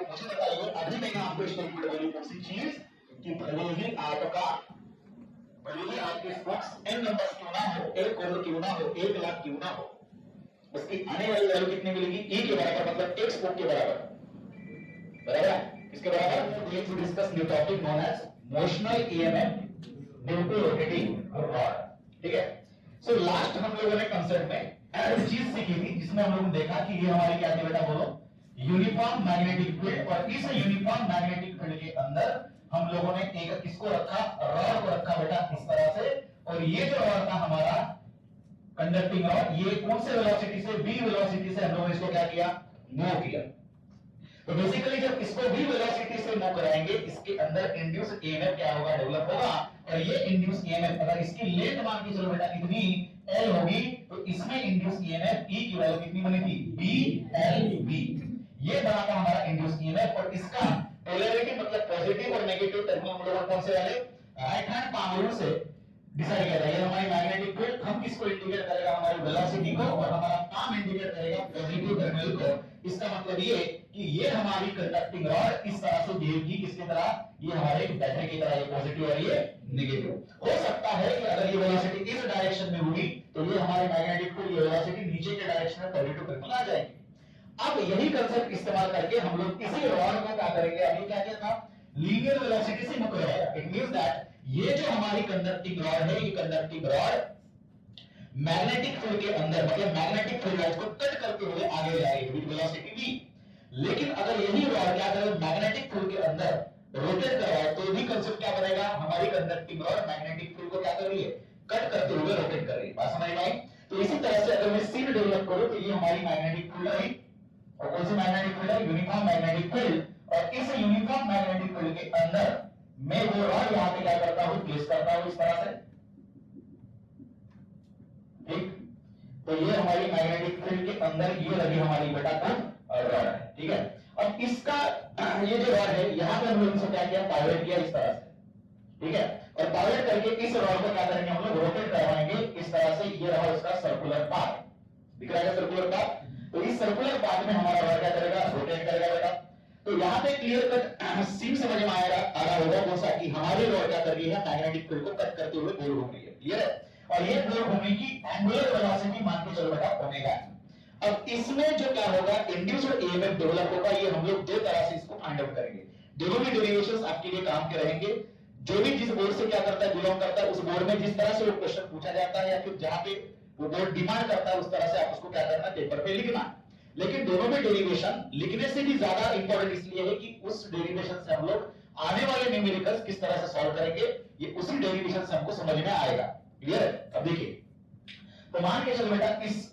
तो मुझे बताइए अभी मैंने आपको स्टेटमेंट बोली कौन सी चीज कि भले ही आपके पास n नंबर क्यों ना हो, 1 करोड़ क्यों ना हो, 1 लाख क्यों ना हो, उसकी आने वाली वैल्यू कितनी मिलेगी? e के बराबर, मतलब 1 स्पोक के बराबर। बराबर है? किसके बराबर? We have to discuss new topic known as motional EMF due to rotating rod. ठीक है। सो लास्ट हम लोगों ने कांसेप्ट में एक चीज सीखी थी जिसमें हम लोगों ने देखा कि ये हमारी क्या थी बेटा, बोलो, यूनिफॉर्म मैग्नेटिक फील्ड। और इस यूनिफॉर्म मैग्नेटिक फील्ड के अंदर हम लोगों ने एक किसको रखा? रॉड को रखा बेटा इस तरह से। और ये जो रॉड था हमारा कंडक्टिंग रॉड, ये कौन से वेलोसिटी से? v वेलोसिटी से हम लोगों ने इसको क्या किया? मूव किया। तो बेसिकली जब इसको v वेलोसिटी से मूव कराएंगे, इसके अंदर इंड्यूस ईएमएफ क्या होगा? डेवलप होगा। और ये इंड्यूस ईएमएफ अगर इसकी लेंथ मान के चलो बेटा कितनी l होगी, तो इसमें इंड्यूस ईएमएफ e की वैल्यू कितनी बनी थी? b ये बना था हमारा इंड्यूस ईएमएफ। और इसका पोलैरिटी मतलब पॉजिटिव और नेगेटिव टर्मिनल हम लोग कौन से वाले? राइट हैंड पाम रूल से डिसाइड किया जाएगा। हमारी मैग्नेटिक फील्ड हम किसको इंडिकेट करेगा? हमारी वेलोसिटी को। और हमारा पाम इंडिकेट करेगा पॉजिटिव टर्मिनल को। इसका मतलब ये कि ये हमारी कंडक्टिंग रॉड इस तरह से बिहेव की, किसकी तरह? ये हमारे बैटरी की तरह, ये पॉजिटिव और ये नेगेटिव। हो सकता है कि अगर ये वेलोसिटी इस डायरेक्शन में हुई तो ये हमारे मैग्नेटिक फील्ड ये वेलोसिटी नीचे के डायरेक्शन में पॉजिटिव टर्मिनल आ जाएगी। अब यही कांसेप्ट इस्तेमाल करके हम लोग इसी रॉड को क्या करेंगे? अभी क्या किया था? लीनियर वेलोसिटी से मूव करेगा। इट मींस दैट ये जो हमारी कंडक्टिंग रॉड है, ये कंडक्टिंग रॉड मैग्नेटिक फील्ड के अंदर, मतलब मैग्नेटिक फील्ड लाइंस को कट करते हुए आगे जाएगी विद वेलोसिटी v। लेकिन अगर यही रॉड क्या करे? मैग्नेटिक फील्ड के अंदर रोटेट कर रहा है, तो भी कांसेप्ट क्या बनेगा? हमारी कंडक्टिंग रॉड मैग्नेटिक फील्ड को क्या कर रही है? कट करते हुए रोटेट कर रही है। बात समझ में आई? तो इसी तरह से अगर मैं सीन डेवलप करूं तो ये हमारी मैग्नेटिक फील्ड है। और कौन सी मैग्नेटिक फील्ड है? Uniform magnetic field. और इस यूनिफॉर्म मैग्नेटिक फील्ड के अंदर मैं वो रॉड यहां पे क्या करता हूं? प्लेस करता हूं इस तरह से। ठीक, तो ये हमारी मैग्नेटिक फील्ड के अंदर ये लगी हमारी बेटा रॉड है। ठीक है। अब इसका ये जो रॉड है यहां पे हम लोग इसको क्या किया? पाइवट किया इस तरह से। ठीक है। और पाइवट करके इस रॉड को क्या करेंगे? हम लोग रोटेट करवाएंगे इस तरह से। ये रहा इसका सर्कुलर पाथ, दिख रहा है सर्कुलर पाथ। तो इस सर्कुलर पाथ में हमारा रॉड क्या करेगा? रोटेट करेगा बेटा। तो यहाँ पे क्लियर कट सीन समझ में आ रहा होगा कौन सा? कि हमारी रॉड क्या कर रही है? मैग्नेटिक फील्ड को कट करते हुए गोल घूम रही है। क्लियर है? और ये गोल घूमने की एंगुलर वेलोसिटी मान के चलो बेटा ओमेगा। अब इसमें जो क्या होगा? इंड्यूस्ड ईएमएफ डेवलप होगा। ये हम लोग दो तरह से इसको फाइंड आउट करेंगे। दोनों भी डेरिवेशंस आपके लिए काम के रहेंगे। जो भी जिस बोर्ड से क्या करता है, बिलोंग करता है, उस बोर्ड में जिस तरह से वो क्वेश्चन पूछा जाता है या फिर जहां पे वो बोर्ड डिमांड करता है उस तरह से आप उसको क्या करना है? पेपर पे लिखना। लेकिन दोनों में डेरिवेशन लिखने से भी ज्यादा इंपॉर्टेंट इसलिए है कि उस डेरिवेशन से हम लोग आने वाले न्यूमेरिकल्स किस तरह से सॉल्व करेंगे, ये उसी डेरिवेशन से हमको समझ में आएगा। क्लियर है? अब देखिए, तो मान के चलो बेटा इस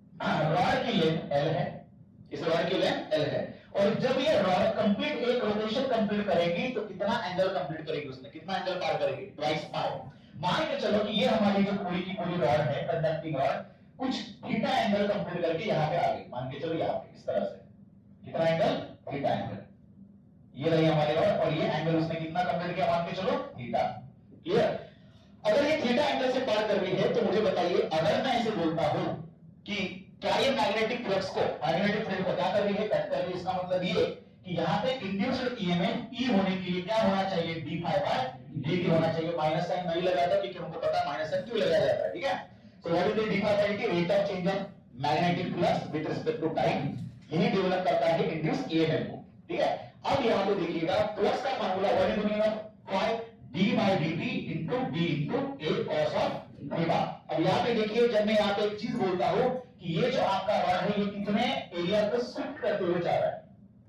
रॉड की लेंथ L है, इस रॉड की लेंथ L है। और जब ये रॉड कंप्लीट एक रोटेशन कंप्लीट करेगी तो कितना एंगल कंप्लीट करेगी? उसने कितना एंगल पार करेगी? ट्वाइस पार। मान के चलो कि ये हमारी जो पूरी की पूरी रॉड है, कंडक्टिंग रॉड, कुछ थीटा एंगल कंप्लीट करके यहां पे आ गई। मान के चलो यहाँ पे इस तरह से कितना एंगल? Theta angle. ये रही हमारी रॉड और ये एंगल उसने कितना कंप्लीट किया? मान के चलो थीटा। क्लियर? अगर ये थीटा एंगल से पार कर रही है तो मुझे बताइए, अगर मैं ऐसे बोलता हूं कि क्या ये मैग्नेटिक फ्लक्स को, मैग्नेटिक फील्ड को क्या कर रही है? कट कर रही है। इसका मतलब ये कि यहाँ पे इंड्यूस्ड ईएमएफ E होने के लिए क्या होना चाहिए? d फाई बाय dt होना चाहिए। माइनस साइन नहीं लगाता क्योंकि हमको पता है माइनस साइन क्यों लगाया जाता है। ठीक है। So what is the d phi by dt? Rate of change of magnetic flux with respect to time। यही डेवलप करता है इंड्यूस ईएमएफ को। ठीक है। अब यहाँ पे देखिएगा फ्लक्स का formula what is the meaning of phi? d by dt into b into a cos of theta. अब यहाँ पे देखिए, जब मैं यहाँ पे एक चीज बोलता हूँ कि ये जो आपका रॉड है ये कितने एरिया को शिफ्ट करते हुए जा रहा है?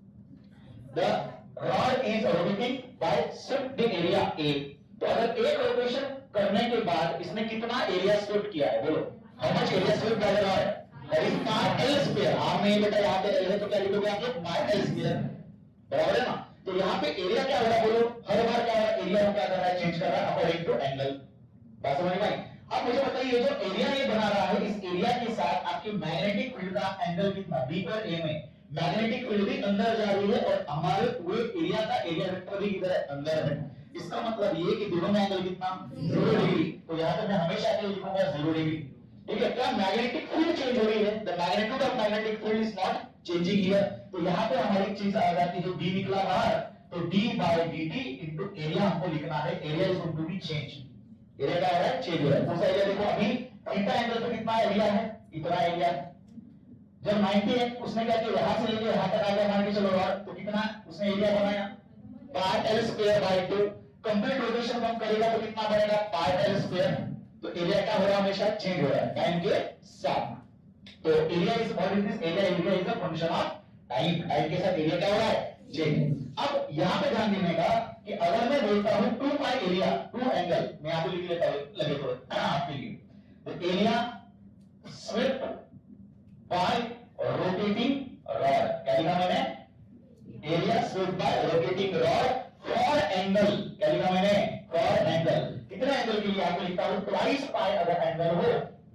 The rod is rotating by shifting area A। तो अगर एक रोटेशन करने के बाद इसने कितना एरिया शिफ्ट किया है? बोलो, हाउ मच एरिया शिफ्ट कर रहा है? That is pi L square. आप नहीं बेटा यहाँ पे एल है तो क्या लिखोगे आप लोग? Pi L square. बराबर है ना? तो यहाँ पे एरिया क्या हो रहा है? बोलो, हर बार क्या हो रहा है? एरिया को क्या कर रहा है? चेंज कर रहा है अकॉर्डिंग टू एंगल। बात समझ में आई? अब मुझे बताइए, जो एरिया ये बना रहा है, इस एरिया के साथ आपके मैग्नेटिक फील्ड का एंगल कितना? b पर a में मैग्नेटिक फील्ड भी अंदर जा रही है और हमारे पूरे एरिया का एरिया वेक्टर भी किधर है? अंदर है। इसका मतलब ये कि दोनों में एंगल कितना? 0 डिग्री। तो यहाँ पे मैं हमेशा के लिए लिखूंगा 0 डिग्री। ठीक है। क्या मैग्नेटिक फील्ड चेंज हो रही है? The magnitude of magnetic field is not changing here. तो यहाँ पे हमारी चीज आ जाती है डी निकला बाहर, तो D by D T into area हमको लिखना है, area is going to be change, area क्या हो रहा है चेंज हो रहा है। दूसरा एरिया देखो अभी थीटा एंगल पे कितना एरिया है, इतना एरिया, जब 90 है उसने क्या किया यहां से लेके यहां तक आ गया मान के चलो यार, तो कितना उसने एरिया बनाया pi L square by 2, complete rotation हम करेगा तो कितना बनेगा पाई एल स्क्वायर, तो एरिया क्या हो रहा है हमेशा चेंज हो रहा है टाइम के साथ। तो area is what is this, area is a function of time, time के साथ एरिया क्या हो रहा है चेंज। अब यहां पे ध्यान देने का कि अगर मैं बोलता हूं 2 पाई एरिया 2 एंगल, मैं यहां पे लिख लेता हूं लगे तो आपके लिए, तो area swept by rotating rod, क्या लिखा मैंने, area swept by rotating rod for angle, क्या लिखा मैंने फॉर एंगल, कितने एंगल के लिए आपको लिखता हूं ट्वाइस पाई, अगर एंगल हो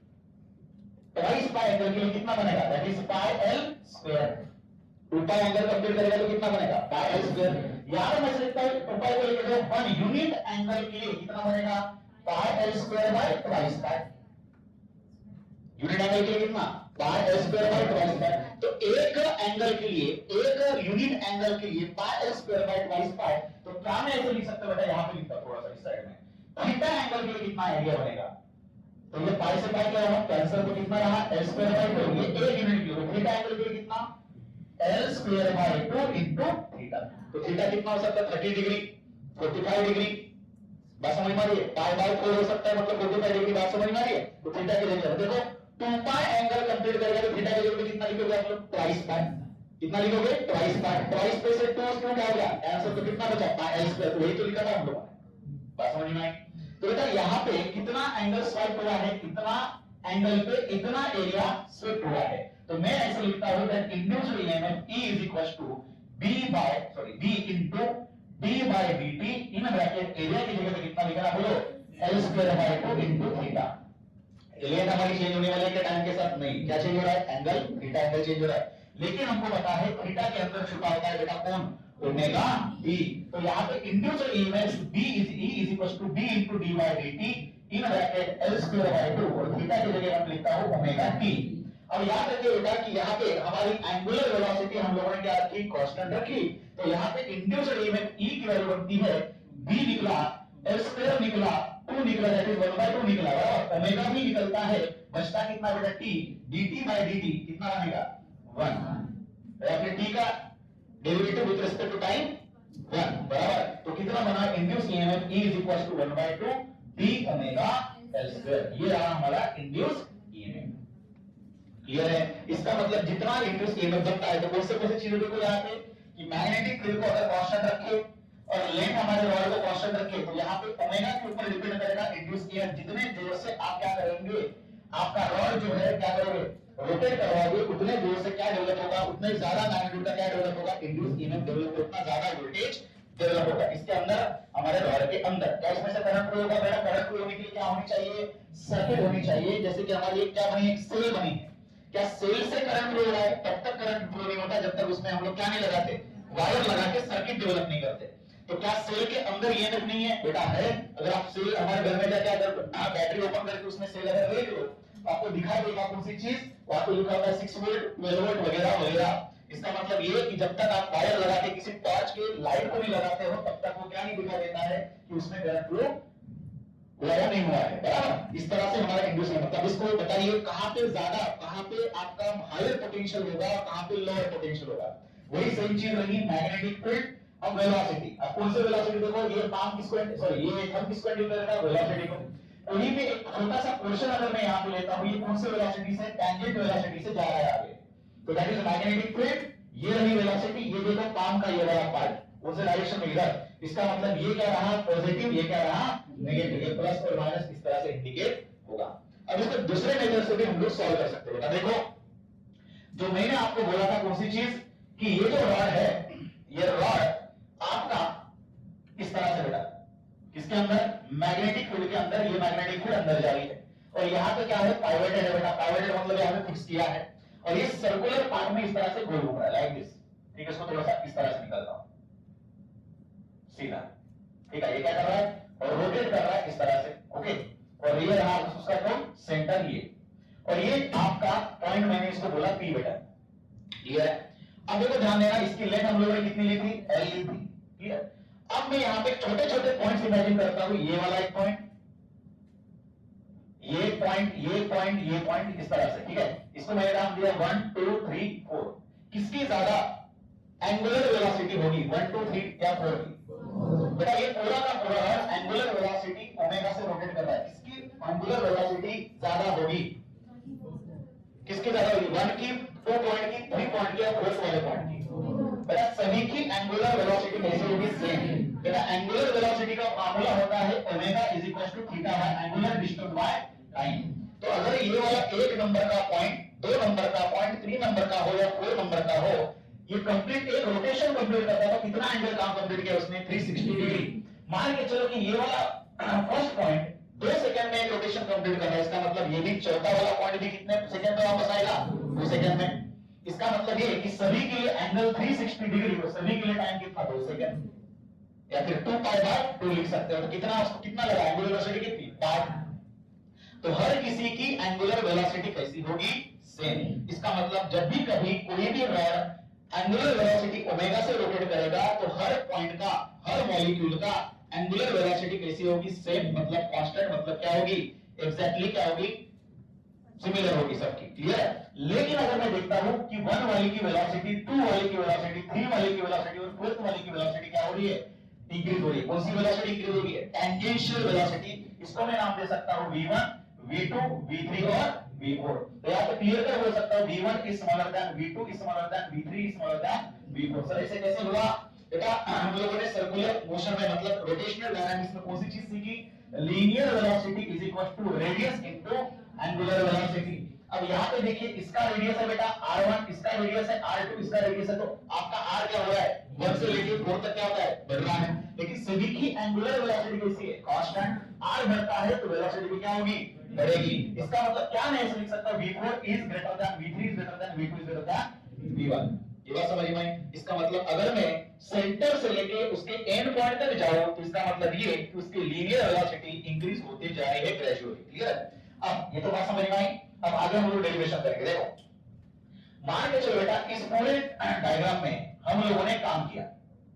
ट्वाइस पाई एंगल के लिए कितना बनेगा, that is pi L square, 2 pi angle complete करेगा तो कितना बनेगा पाई एल स्क्वायर। यहां मैं लिखता हूं 2 पाई को लेकर 1 यूनिट एंगल के लिए कितना बनेगा pi L square by twice pi, unit angle के लिए कितना pi L square by twice pi, तो एक एंगल के लिए एक यूनिट एंगल के लिए pi L square by twice pi, तो क्या मैं ऐसे लिख सकता बेटा, यहां पे लिखता थोड़ा सा इस साइड में, थीटा एंगल के लिए कितना एरिया बनेगा, तो ये पाई से पाई क्या होगा कैंसिल, तो कितना रहा एल स्क्वायर बाय 2, ये एक यूनिट के लिए थीटा एंगल के लिए कितना L square by 2 into theta, तो थीटा कितना हो सकता है 30 डिग्री 45 डिग्री, बात समझ में आ रही है, पाई बाय 4 हो सकता है मतलब 45 डिग्री, बात समझ में आ रही है। तो थीटा की जगह देखो 2 पाई एंगल कंप्लीट करेगा तो थीटा की जगह कितना लिखोगे आप लोग ट्वाइस पाई, कितना लिखोगे ट्वाइस पाई, ट्वाइस पे से 2 क्यों क्या हो गया आंसर, तो कितना बचा पाई एल स्क्वायर, तो वही तो लिखा था हम लोगों ने, बात समझ में आई। तो बेटा यहाँ पे कितना एंगल स्वाइप हुआ है, कितना एंगल पे इतना एरिया स्विप हुआ है, तो मैं ऐसे लिखता हूं that induced EMF E is equals to B into D by dt in bracket area की जगह पे कितना लिखना बोलो L square by 2 into theta. Area हमारी चेंज होने वाली है टाइम के साथ नहीं, क्या चेंज हो रहा है एंगल, थीटा एंगल चेंज हो रहा है, लेकिन हमको पता है थीटा के अंदर छुपा होता है बेटा कौन ओमेगा डी, तो यहाँ पे induced EMF B is equals to B into D by dt in bracket L square by 2 और थीटा की जगह हम लिखता हूं ओमेगा t। अब याद रखिए बेटा कि यहाँ पे हमारी एंगुलर वेलोसिटी हम लोगों ने क्या रखी कांस्टेंट रखी, तो यहाँ पे इंड्यूस्ड ईएमएफ E की वैल्यू बनती है B निकला L स्क्वायर निकला 2 निकला दैट इज 1/2 निकला, और ओमेगा भी निकलता है, बचता कितना बेटा t dt बाय dt कितना बनेगा 1, और फिर t का derivative with respect to time 1 बराबर, तो कितना बना induced EMF E is equal to 1/2 d omega L square, ये रहा हमारा इंड्यूस्ड ईएमएफ। क्लियर है, इसका मतलब जितना इंड्यूस्ड ईएमएफ बनता है तो कौन से चीजें देखो यहाँ पे कि मैग्नेटिक फील्ड को अगर कांस्टेंट रखे और लेंथ हमारे रॉड को कांस्टेंट रखे तो यहाँ पे ओमेगा के ऊपर डिपेंड करेगा इंड्यूस्ड ईएमएफ, जितने जोर से आप क्या करेंगे आपका रॉड जो है क्या करोगे रोटेट करवाओगे उतने जोर से क्या डेवलप होगा, उतने ज्यादा मैग्नीट्यूड का क्या डेवलप होगा इंड्यूस्ड ईएमएफ डेवलप, उतना ज्यादा वोल्टेज डेवलप होगा। इसके अंदर हमारे रॉड के अंदर क्या इसमें से करंट फ्लो होगा, बेटा करंट फ्लो होने के लिए क्या होनी चाहिए सर्किट होनी चाहिए, जैसे कि हमारी एक क्या बनी है सेल बनी है, क्या सेल से करंट फ्लो हो रहा है तब तक करंट फ्लो नहीं होता जब तक उसमें हम लोग क्या नहीं लगाते वायर लगा के सर्किट डेवलप नहीं करते। तो क्या सेल के अंदर ईएमएफ नहीं है बेटा है, अगर आप सेल हमारे घर में जाके अगर बैटरी ओपन करके उसमें सेल अगर देख लो आपको दिखाई देगा कौन सी चीज, आपको लिखा होता है 6 वोल्ट 12 वोल्ट वगैरह वगैरह। इसका मतलब ये कि जब तक आप वायर लगा के किसी टॉर्च के लाइट को नहीं लगाते हो तब तक वो क्या नहीं दिखाई देता है कि उसमें करंट फ्लो लगा नहीं हुआ है, बराबर। इस तरह से हमारा इंड्यूस है, मतलब इसको बताइए कहां पे ज्यादा कहां पे आपका हायर पोटेंशियल होगा और कहां पे लोअर पोटेंशियल होगा। वही सेम चीज रही मैग्नेटिक फील्ड और वेलोसिटी। अब कौन से वेलोसिटी देखो ये पाम किसको सॉरी ये थंब किसको इंडिकेट करेगा वेलोसिटी को, उन्हीं में एक छोटा सा पोर्शन अगर मैं यहां पे लेता हूं ये कौन से वेलोसिटी से टैंजेंट वेलोसिटी से जा रहा है आगे, तो दैट इज मैग्नेटिक फील्ड, ये रही वेलोसिटी, ये देखो पाम का ये वाला पार्ट उस डायरेक्शन में इधर, इसका मतलब ये क्या रहा पॉजिटिव ये क्या रहा नेगेटिव, ये प्लस और माइनस इस तरह से इंडिकेट होगा। अब इसको दूसरे मेथड से भी हम लोग सॉल्व कर सकते हैं। देखो जो मैंने आपको बोला था कौन सी चीज कि ये जो रॉड है ये रॉड आपका इस तरह से बेटा किसके अंदर मैग्नेटिक फील्ड के अंदर, ये मैग्नेटिक फील्ड अंदर जा रही है और यहां पे क्या है पाइवटेड है बेटा, पाइवटेड मतलब यहां पे फिक्स किया है और ये सर्कुलर पार्ट में इस तरह से गोल घूम रहा है लाइक दिस, ठीक है। इसको थोड़ा सा इस तरह से निकालता हूं सीधा, ठीक है। ये क्या कर रहा है और रोटेट कर रहा है इस तरह से, ओके। और ये रहा उसका कौन सेंटर ये, और ये आपका पॉइंट मैंने इसको बोला पी बेटा, क्लियर है। अब देखो ध्यान देना, इसकी लेंथ हम लोगों ने कितनी ली थी, L ली थी, क्लियर। अब मैं यहाँ पे छोटे छोटे पॉइंट्स इमेजिन करता हूं, ये वाला एक पॉइंट, ये पॉइंट, ये पॉइंट, ये पॉइंट, इस तरह से, ठीक है। इसको मैंने नाम दिया 1 2 3 4। किसकी ज्यादा एंगुलर वेलोसिटी होगी, 1 2 3 या 4 की? बेटा ये पूरा का पूरा एंगुलर वेलोसिटी ओमेगा से रोटेट कर रहा है, किसकी एंगुलर वेलोसिटी ज्यादा होगी, किसकी ज्यादा होगी, 1 की, 2 पॉइंट की, 3 पॉइंट की या 4 वाले पॉइंट की? बेटा सभी की एंगुलर वेलोसिटी कैसे होगी, सेम। बेटा एंगुलर वेलोसिटी का फार्मूला होता है omega is equal to theta by angular distance by time. तो अगर ये वाला 1 नंबर का पॉइंट, 2 नंबर का पॉइंट, 3 नंबर का हो या 4 नंबर का हो, ये कंप्लीट एक रोटेशन कंप्लीट करता है, तो कितना एंगल काम कंप्लीट किया उसने, 360 डिग्री। मान के चलो कि ये वाला फर्स्ट पॉइंट 2 सेकंड में एक रोटेशन कंप्लीट कर रहा है, इसका मतलब ये भी चौथा वाला पॉइंट भी कितने सेकंड में वापस आएगा, 2 सेकंड में। इसका मतलब ये कि सभी के लिए एंगल 360 डिग्री हो, सभी के लिए टाइम कितना, 2 सेकंड, या फिर 2 पाई बाय 2 लिख सकते हो। तो कितना, उसको कितना लगा, एंगुलर वेलोसिटी कितनी, 5। तो हर किसी की एंगुलर वेलोसिटी कैसी होगी, सेम। इसका मतलब जब भी कभी कोई भी रॉड एंगुलर वेलोसिटी ओमेगा से रोटेट करेगा, तो हर पॉइंट का, हर मॉलिक्यूल का एंगुलर वेलोसिटी कैसी होगी, सेम, मतलब कांस्टेंट, मतलब क्या होगी, एग्जैक्टली क्या होगी, सिमिलर होगी सबकी, क्लियर है। लेकिन अगर मैं देखता हूं कि 1 वाली की वेलोसिटी, 2 वाली की वेलोसिटी, 3 वाली की वेलोसिटी और 4th वाली की वेलोसिटी क्या हो रही है, इंक्रीज हो रही है। कौन सी वेलोसिटी इंक्रीज हो रही है, टेंजेंशियल वेलोसिटी। इसको मैं नाम दे सकता हूं V1, V2, V3 और V4। तो यहाँ पे क्लियर कर बोल सकता हूं V1 is smaller than V2 is smaller than V3 is smaller than V4। Sir ऐसे कैसे हुआ बेटा, हम लोगों ने सर्कुलर मोशन में मतलब रोटेशनल डायनामिक्स में कौन सी चीज सीखी, linear velocity is equal to radius into angular velocity. अब यहाँ पे देखिए, इसका रेडियस है बेटा R1, इसका रेडियस है R2, इसका रेडियस है, तो आपका R क्या हो रहा है, 1 से लेके 4 तक क्या होता है, बढ़ रहा है। लेकिन सभी की एंगुलर वेलोसिटी कैसी है, कांस्टेंट। R बढ़ता है तो वेलोसिटी भी क्या होगी, बढ़ेगी। इसका मतलब क्या मैं ऐसे लिख सकता हूं, V4 is greater than V3 is greater than V2 is greater than V1। ये बात समझ में। इसका मतलब अगर मैं सेंटर से लेके उसके एंड पॉइंट तक जाऊं, तो इसका मतलब ये कि उसकी लीनियर वेलोसिटी इंक्रीज होती जा रही है ग्रेजुअली, क्लियर। अब ये तो बात समझ में आई। अब आगे हम लोग डेरिवेशन करेंगे। देखो मान के चलो बेटा, इस पूरे डायग्राम में हम लोगों ने काम किया,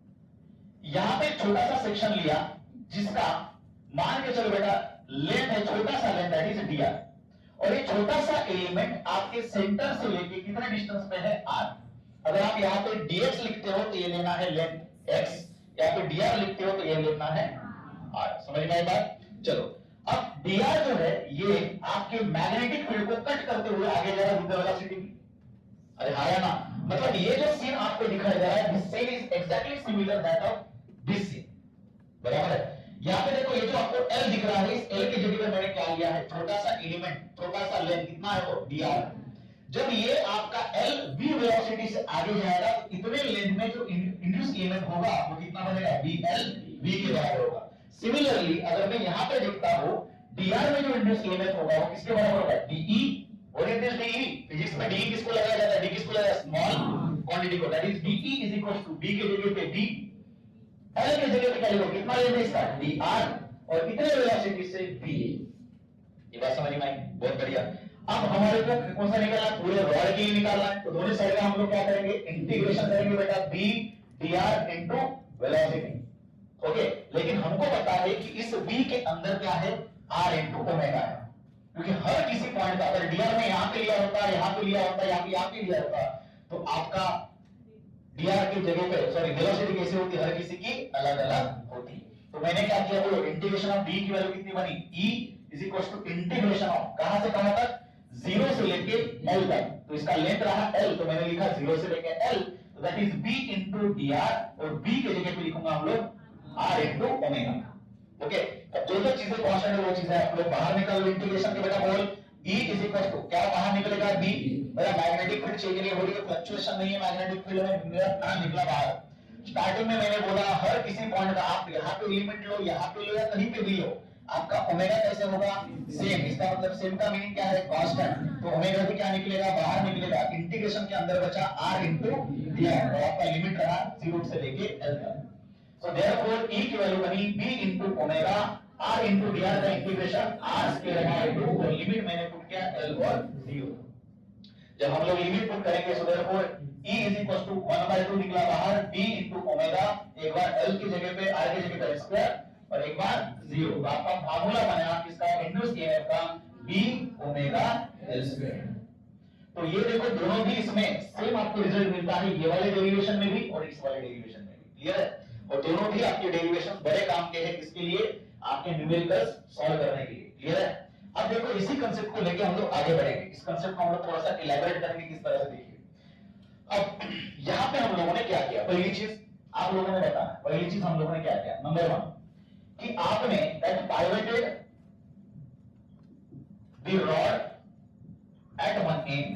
यहां पे छोटा सा सेक्शन लिया जिसका मान के चलो बेटा लेंथ है, छोटा सा लेंथ दैट इज dr, और ये छोटा सा एलिमेंट आपके सेंटर से लेके कितने डिस्टेंस पे है, r। अगर आप यहाँ पे dx लिखते हो तो ये लेना है लेंथ x, या फिर dr लिखते हो तो ये लेना है r। समझ में आई बात। चलो अब dr जो है ये आपके मैग्नेटिक फील्ड को कट करते हुए आगे जा रहा है विद वेलोसिटी। अरे हाँ या ना, मतलब ये जो सीन आपको दिखाई दे रहा है, this scene is exactly similar that of this scene, बराबर है। यहाँ पे देखो, ये जो आपको L दिख रहा है, इस L की जगह पे मैंने क्या लिया है, छोटा सा एलिमेंट, छोटा सा लेंथ, कितना है वो, dr। जब ये आपका L v वेलोसिटी से आगे जाएगा, तो इतने लेंथ में जो इंड्यूस ईएमएफ होगा वो कितना बनेगा, VL v के बराबर होगा। सिमिलरली अगर मैं यहाँ पे देखता हूँ, dr में जो इंड्यूस ईएमएफ होगा वो किसके बराबर होगा, dE। और इट इज dE, फिजिक्स में dE किसको लगाया जाता है, d किसको लगाया, स्मॉल क्वांटिटी को, that is dE is equal to b के जगह पे d, L के जगह पे क्या लिखो, कितना लेंथ है इसका, dr, और इतने वेलोसिटी से v। ये बात समझ में आई, बहुत बढ़िया। अब हमारे को कौन सा निकालना, पूरे रॉड के लिए निकालना है, तो दोनों साइड का हम लोग क्या करेंगे, इंटीग्रेशन करेंगे बेटा, b dr into velocity. Okay, लेकिन हमको पता है कि इस v के अंदर क्या है, r इनटू ओमेगा है, क्योंकि हर किसी पॉइंट का अगर dr में यहां पे लिया होता है, यहां पे लिया होता है, यहां पे लिया होता, तो आपका dr की जगह पे सॉरी वेलोसिटी कैसे होती है, हर किसी की अलग अलग होती। तो मैंने क्या किया, बोलो इंटीग्रेशन ऑफ d की वैल्यू कितनी बनी, e is equal to integration of कहां से कहां तक, 0 से लेके L तक। तो इसका लेंथ रहा L, तो मैंने लिखा 0 से लेके L, तो that is b into dr, और b के जगह पे लिखूंगा हम लोग r इनटू ओमेगा। ओके, अब जो जो चीजें कांस्टेंट है वो चीजें आप लोग बाहर निकाल लो इंटीग्रेशन के बेटा, बोल E इज इक्वल टू क्या बाहर निकलेगा, b। मेरा मैग्नेटिक फील्ड चाहिए नहीं हो रही है, फ्लक्चुएशन नहीं है मैग्नेटिक फील्ड में, मेरा निकला बाहर। स्टार्टिंग में मैंने बोला हर किसी पॉइंट का आप यहाँ पे एलिमेंट लो, यहाँ पे लो या कहीं पे भी लो, आपका ओमेगा कैसे होगा, सेम। इसका मतलब सेम का मीनिंग क्या है, कांस्टेंट। तो ओमेगा भी क्या निकलेगा, बाहर निकलेगा, इंटीग्रेशन के अंदर बचा r इनटू dr, और आपका लिमिट रहा 0 से लेके L तक। सो देयरफॉर E की वैल्यू बनी b into omega, r into dr का इंटीग्रेशन r स्क्वायर बाय 2, और लिमिट मैंने पुट किया L और 0। जब हम लोग लिमिट पुट करेंगे so therefore E is equal to 1/2 निकला बाहर, B इनटू ओमेगा, एक बार L की जगह पे R की जगह पे स्क्वायर और एक बार 0। तो आपका फार्मूला बना किसका, इंड्यूस ईएमएफ का, B ओमेगा L स्क्वायर। तो ये देखो दोनों भी इसमें सेम आपको रिजल्ट मिलता है, ये वाले डेरिवेशन में भी और इस वाले डेरिवेशन में भी। क्लियर है? और दोनों भी आपके डेरिवेशन बड़े काम के हैं, किसके लिए, आपके न्यूमेरिकल्स सॉल्व करने के लिए। क्लियर है? अब देखो इसी कांसेप्ट को लेके हम लोग आगे बढ़ेंगे, इस कांसेप्ट को हम लोग थोड़ा सा इलैबोरेट करेंगे किस तरह से। देखिए अब यहां पे हम लोगों ने क्या किया, पहली चीज आप लोगों ने बताना, पहली चीज हम लोगों ने क्या किया, नंबर 1 कि आपने that pivoted the rod at one end,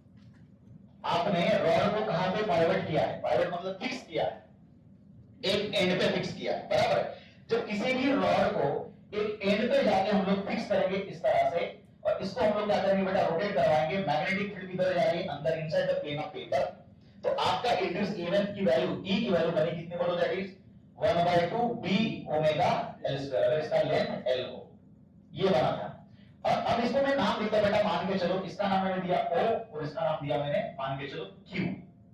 आपने रॉड को कहां पे पाइवट किया है, पाइवट मतलब फिक्स किया है, एक एंड पे फिक्स किया है, बराबर। जब किसी भी रॉड को एक एंड पे जाके हम लोग फिक्स करेंगे इस तरह से, और इसको हम लोग क्या करेंगे बेटा, रोटेट करवाएंगे, मैग्नेटिक फील्ड किधर जाएगी, अंदर inside the plane of paper. तो आपका इंड्यूस ईएमएफ की वैल्यू E की वैल्यू बनी कितनी बोलो, that is 1/2 B omega L square, अगर इसका लेंथ L हो, ये बना था। और अब इसको मैं नाम देता बेटा, मान के चलो इसका नाम मैंने दिया O और इसका नाम दिया मैंने मान के चलो Q।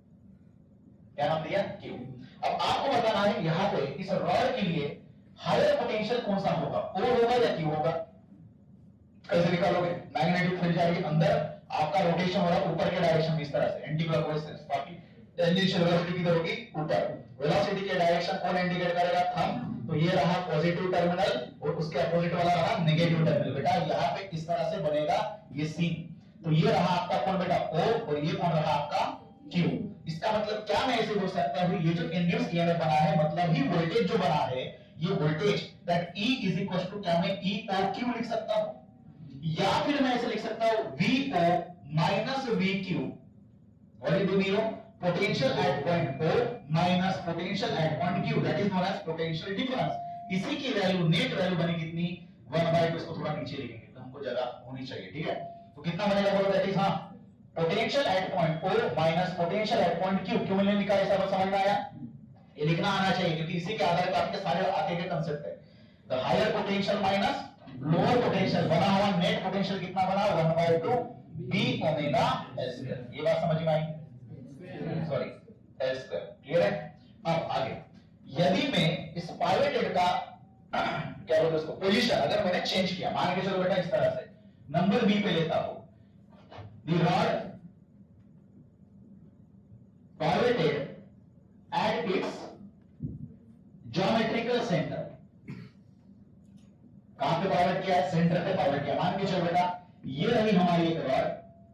क्या नाम दिया, Q। अब आपको बताना है यहां पे इस रॉड के लिए हायर पोटेंशियल कौन सा होगा, O होगा या Q होगा। कैसे निकालोगे, मैग्नेटिक फील्ड जाएगी अंदर, आपका रोटेशन हो रहा है ऊपर के डायरेक्शन में इस तरह से, एंटी क्लॉकवाइज से, बाकी टेंजेंशियल वेलोसिटी किधर होगी, ऊपर। वेलोसिटी के डायरेक्शन कौन इंडिकेट करेगा, थंब। तो ये रहा पॉजिटिव टर्मिनल और उसके अपोजिट वाला रहा नेगेटिव टर्मिनल। बेटा यहाँ पे इस तरह से बनेगा ये सीन। तो ये रहा आपका कौन बेटा, O, और ये कौन रहा आपका Q। इसका मतलब क्या मैं ऐसे बोल सकता हूं, ये जो इंड्यूस ईएमएफ बना है, मतलब ही वोल्टेज जो बना है, ये voltage that E is equal to, क्या मैं E और Q लिख सकता हूं, या फिर मैं ऐसे लिख सकता हूं VO minus VQ, what is VO, potential at point O minus potential at point Q, that is known as potential difference. इसी की वैल्यू, नेट वैल्यू बनी कितनी, 1/2, इसको थोड़ा नीचे लिखेंगे तो हमको जगह होनी चाहिए, ठीक है। तो कितना बनेगा बोलो, दैट इज, हां, potential at point O minus potential at point Q। क्यों मैंने लिखा है, सब समझ में आया, ये लिखना आना चाहिए, क्योंकि इसी के आधार पर आपके सारे आगे के कांसेप्ट है। The higher potential minus lower potential, बना हुआ नेट पोटेंशियल कितना बना, 1/2 B ओमेगा L स्क्वायर। ये बात समझ में आई, सॉरी L स्क्वायर। क्लियर है? अब आगे, यदि मैं इस पाइवटेड का क्या बोलते हैं उसको, पोजीशन अगर मैंने चेंज किया, मान के चलो बेटा इस तरह से, नंबर B पे लेता हूं, the rod pivoted at its geometrical centre, कहां पे पाइवट किया है, सेंटर पे पाइवट किया। मान के चलो बेटा ये रही हमारी एक रॉड,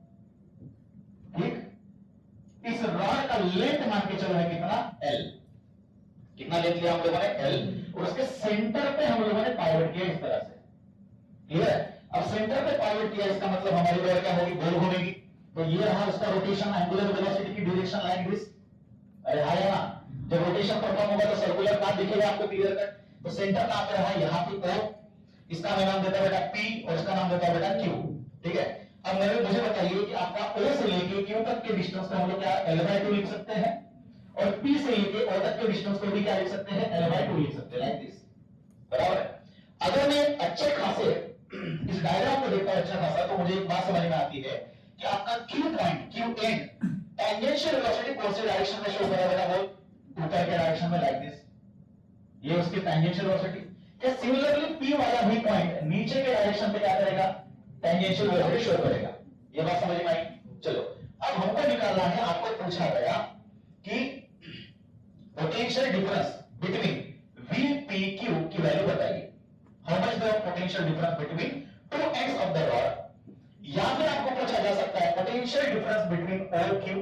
ठीक, इस रॉड का लेंथ मान के चलो है कितना, L। कितना लेंथ लिया हम लोगों ने, L, और उसके सेंटर पे हम लोगों ने पाइवट किया इस तरह से। क्लियर है? अब सेंटर पे पाइवट किया, इसका मतलब हमारी रॉड क्या होगी, गोल घूमेगी। तो ये रहा उसका रोटेशन, एंगुलर वेलोसिटी की डायरेक्शन लाइक दिस। अरे हां है ना, जब रोटेशन परफॉर्म होगा तो सर्कुलर पाथ दिखेगा आपको क्लियर कट। तो सेंटर कहां पे रहा, यहां पे O, इसका मैं नाम देता बेटा P और इसका नाम देता बेटा Q। ठीक है? अब मुझे बताइए कि आपका O से लेके Q तक के डिस्टेंस को हम लोग क्या L/2 लिख सकते हैं, और P से लेके O तक के डिस्टेंस को भी क्या लिख सकते हैं, L/2 लिख सकते हैं, लाइक दिस। बराबर है? अगर मैं अच्छे खासे इस डायग्राम को देखता हूं अच्छा खासा, तो मुझे एक बात समझ में आती है कि आपका Q point, Q and tangential velocity कौन से डायरेक्शन में शो कर रहा है, वो ऊपर के डायरेक्शन में, लाइक दिस। ये उसकी टेंजेंशियल वेलोसिटी। क्या सिमिलरली P वाला भी पॉइंट नीचे के डायरेक्शन पे क्या करेगा, टेंजेंशियल वेलोसिटी शो करेगा। ये बात समझ में आई? चलो अब हमको निकालना है, आपको पूछा गया कि पोटेंशियल डिफरेंस बिटवीन VPQ की वैल्यू बताइए। How much the potential difference between two ends of the rod, या फिर आपको पूछा जा सकता है पोटेंशियल डिफरेंस बिटवीन OQ,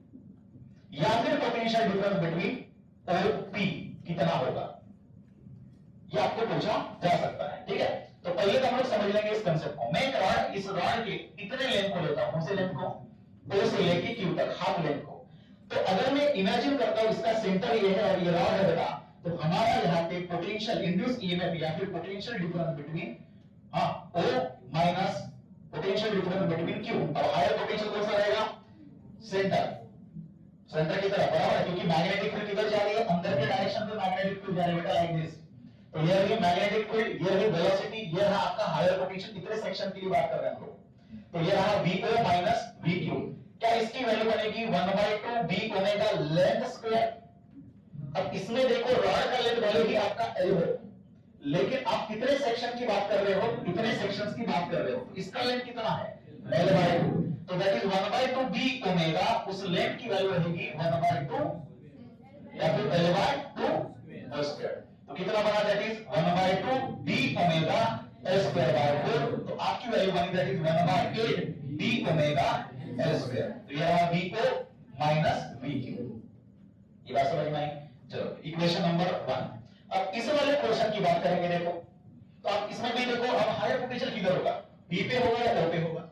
या फिर पोटेंशियल डिफरेंस बिटवीन OP कितना होगा, ये आपको पूछा जा सकता है। ठीक है? तो पहले तो हम लोग समझ लेंगे इस कांसेप्ट को। मैं एक रॉड, इस रॉड के इतने लेंथ को लेता हूं, उसे लेंथ को O से लेके Q तक, हाफ लेंथ को। तो अगर मैं इमेजिन करता हूं इसका सेंटर ये है और ये रॉड है बेटा, तो हमारा यहाँ पे पोटेंशियल इंड्यूस ईएमएफ या फिर potential difference between O minus potential difference between Q, और हायर पोटेंशियल कौन सा रहेगा, सेंटर, सेंटर की तरफ। बराबर है? क्योंकि मैग्नेटिक फील्ड किधर जा रही है, अंदर के डायरेक्शन में मैग्नेटिक फील्ड जा रही है बेटा, लाइक दिस। तो ये रही मैग्नेटिक फील्ड, ये रही वेलोसिटी, ये रहा आपका हायर पोटेंशियल। कितने सेक्शन के लिए बात कर रहे हैं हम लोग, तो ये रहा VO माइनस VQ। क्या इसकी वैल्यू बनेगी 1/2 बी ओमेगा लेंथ स्क्वायर। अब इसमें देखो रॉड का लेंथ भले ही आपका L हो, लेकिन आप कितने सेक्शन की बात कर रहे हो, कितने सेक्शंस की बात कर रहे हो, इसका लेंथ कितना है L/2, तो दैट इज 1/2 बी ओमेगा, उस लेंथ की वैल्यू रहेगी 1/2 या फिर L/2 होल स्क्वायर। तो कितना बना, that is 1/2 B omega L square by 4, तो आपकी वैल्यू बनी that is 1/8 B omega L square. तो ये रहा VO माइनस VQ। ये बात समझ में आई। चलो इक्वेशन नंबर 1। अब इस वाले क्वेश्चन की बात करेंगे, देखो तो आप इसमें भी देखो, अब हायर पोटेंशियल किधर होगा, P पे होगा या O पे होगा,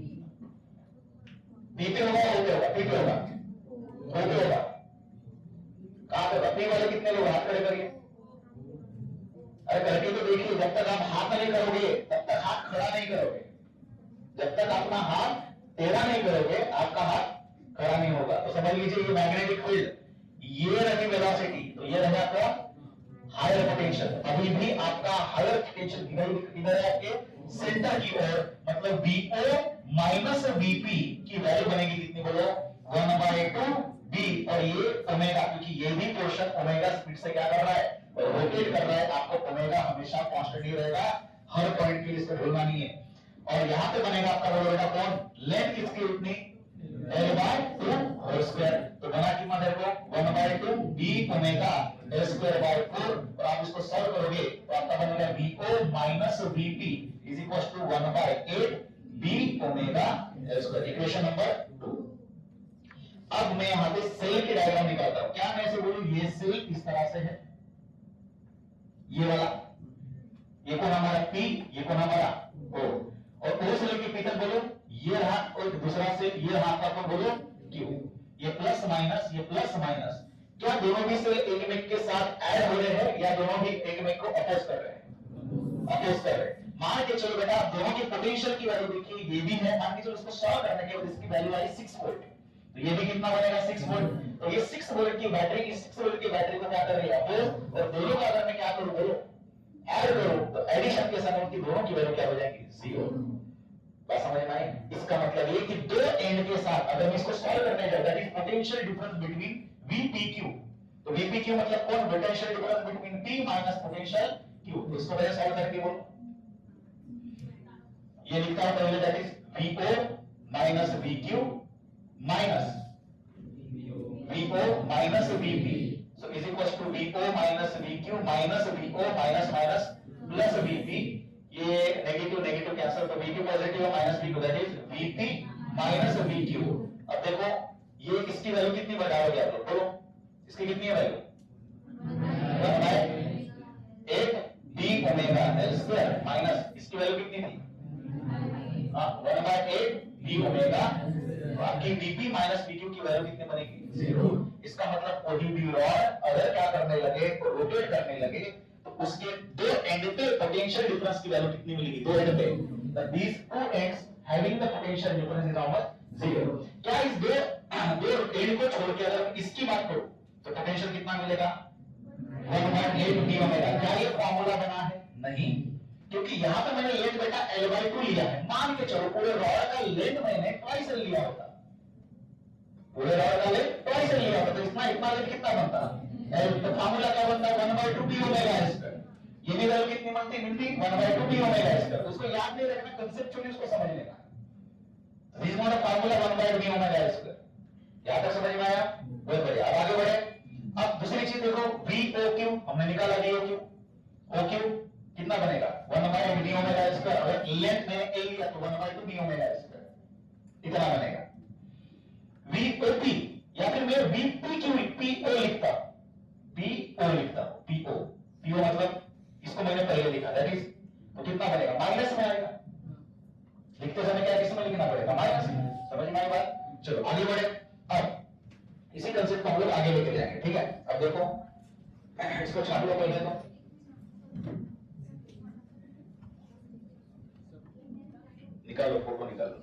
P पे होगा या O पे होगा, P पे होगा, O पे होगा, कहां पे होगा, P वाले कितने लोग हाथ खड़े करिए, अरे करके तो देखिए, जब तक आप हाथ नहीं करोगे तब तक हाथ खड़ा नहीं करोगे, जब तक अपना हाथ टेढ़ा नहीं करोगे आपका हाथ खड़ा नहीं होगा। तो समझ लीजिए ये मैग्नेटिक फील्ड, ये रही वेलोसिटी, तो ये रहेगा आपका हायर पोटेंशियल। अभी भी आपका हायर पोटेंशियल किधर है, आपके सेंटर की ओर, मतलब VO माइनस VP की वैल्यू बनेगी कितनी, बोलो 1/2 B, और ये ओमेगा, क्योंकि ये भी पोर्शन ओमेगा स्पीड से क्या कर रहा है, रोटेट कर रहा है। आपको ओमेगा हमेशा कांस्टेंट ही रहेगा, हर पॉइंट के लिए इसको भूलना नहीं है। और यहां पे बनेगा आपका बोलो बेटा कौन, लेंथ किसकी उतनी L/2 होल स्क्वायर। तो बना कितना देखो 1/2 B omega L square by 4, और आप इसको सॉल्व करोगे तो आपका बनेगा VO minus VP is equal to 1/8 B omega L square. Equation number 2। अब मैं यहां पे सेल की डायग्राम निकालता हूं। क्या मैं ऐसे बोलूं, ये सेल इस तरह से है, ये वाला, ये कौन हमारा P, ये कौन हमारा O, और O से लेके P तक बोलो ये रहा, और दूसरा से ये रहा आपका बोलो Q। ये प्लस माइनस, ये प्लस माइनस, क्या दोनों भी से एक में के साथ ऐड हो रहे हैं या दोनों भी एक में को अपोज कर रहे हैं, अपोज कर रहे हैं। मान के चलो बेटा आप दोनों की पोटेंशियल की वैल्यू देखिए, ये भी है, मान के चलो इसको सॉल्व करने के बाद इसकी वैल्यू आई 6 वोल्ट, तो ये भी कितना बनेगा 6 वोल्ट। तो ये 6 वोल्ट की बैटरी, इस 6 वोल्ट की बैटरी को क्या कर रही है, अपोज, और दोनों का अगर मैं क्या करूं बोलो ऐड करूं, तो एडिशन के समय उनकी दोनों की वैल्यू क्या हो जाएगी 0। बात समझ में आई। इसका मतलब ये कि दो एंड के साथ अगर मैं इसको सॉल्व करने जाऊं, that is potential difference between VPQ, तो VPQ मतलब कौन, potential difference between P minus potential Q। इसको पहले सॉल्व करके बोलो, ये लिखता हूं पहले, that is VO minus VQ minus VO minus VP, so is equals to VO minus VQ minus VO minus minus plus VP, ये नेगेटिव नेगेटिव कैंसिल, तो VQ पॉजिटिव है minus VQ, that is VP minus VQ। अब देखो ये इसकी value कितनी बढ़ाओगे आप लोग, बोलो इसकी कितनी है value, 1/8 B omega L square minus इसकी वैल्यू कितनी थी, 1/8 B ओमेगा, तो आपकी VP माइनस VQ की वैल्यू कितनी बनेगी 0। इसका मतलब कोई भी रॉड अगर क्या करने लगे, रोटेट करने लगे, तो उसके दो एंड पे पोटेंशियल डिफरेंस की वैल्यू कितनी मिलेगी, दो एंड पे, that these two ends having the potential difference is how much 0। क्या इस दो एंड को छोड़ के अगर इसकी बात करूं तो पोटेंशियल कितना मिलेगा 1/8 B ओमेगा। क्या ये फार्मूला बना है, नहीं, क्योंकि यहां पे मैंने लेंथ बेटा L/2 लिया है। मान के चलो पूरे रॉड का लेंथ मैंने ट्वाइस L लिया होता, पूरे रॉड का लेंथ ट्वाइस L लिया होता, तो इतना इतना लेंथ कितना बनता L, तो फार्मूला क्या बनता है 1/2 B ओमेगा L स्क्वायर। ये भी वैल्यू कितनी मिलती 1/2 B ओमेगा L स्क्वायर। उसको याद नहीं रखना, कांसेप्चुअली उसको समझ लेना। This is not a formula 1/2 B omega L square. यहां तक समझ में आया, बहुत बढ़िया। अब आगे बढ़े। अब दूसरी चीज देखो VOQ हमने निकाला, VOQ OQ कितना बनेगा 1/2 B ओमेगा L स्क्वायर। अगर लेंथ मैंने L लिया तो 1/2 B ओमेगा L स्क्वायर इतना बनेगा। VOP या फिर मैं VPQ PO लिखता, PO लिखता, PO मतलब इसको मैंने पहले लिखा, दैट इज, तो कितना बनेगा माइनस में आएगा। लिखते समय क्या किसमें लिखना पड़ेगा, माइनस में। समझ में आई बात। चलो आगे बढ़े। अब इसी कंसेप्ट को हम लोग आगे लेके जाएंगे, ठीक है। अब देखो इसको छाप लो पहले, तो निकालो फोटो निकालो।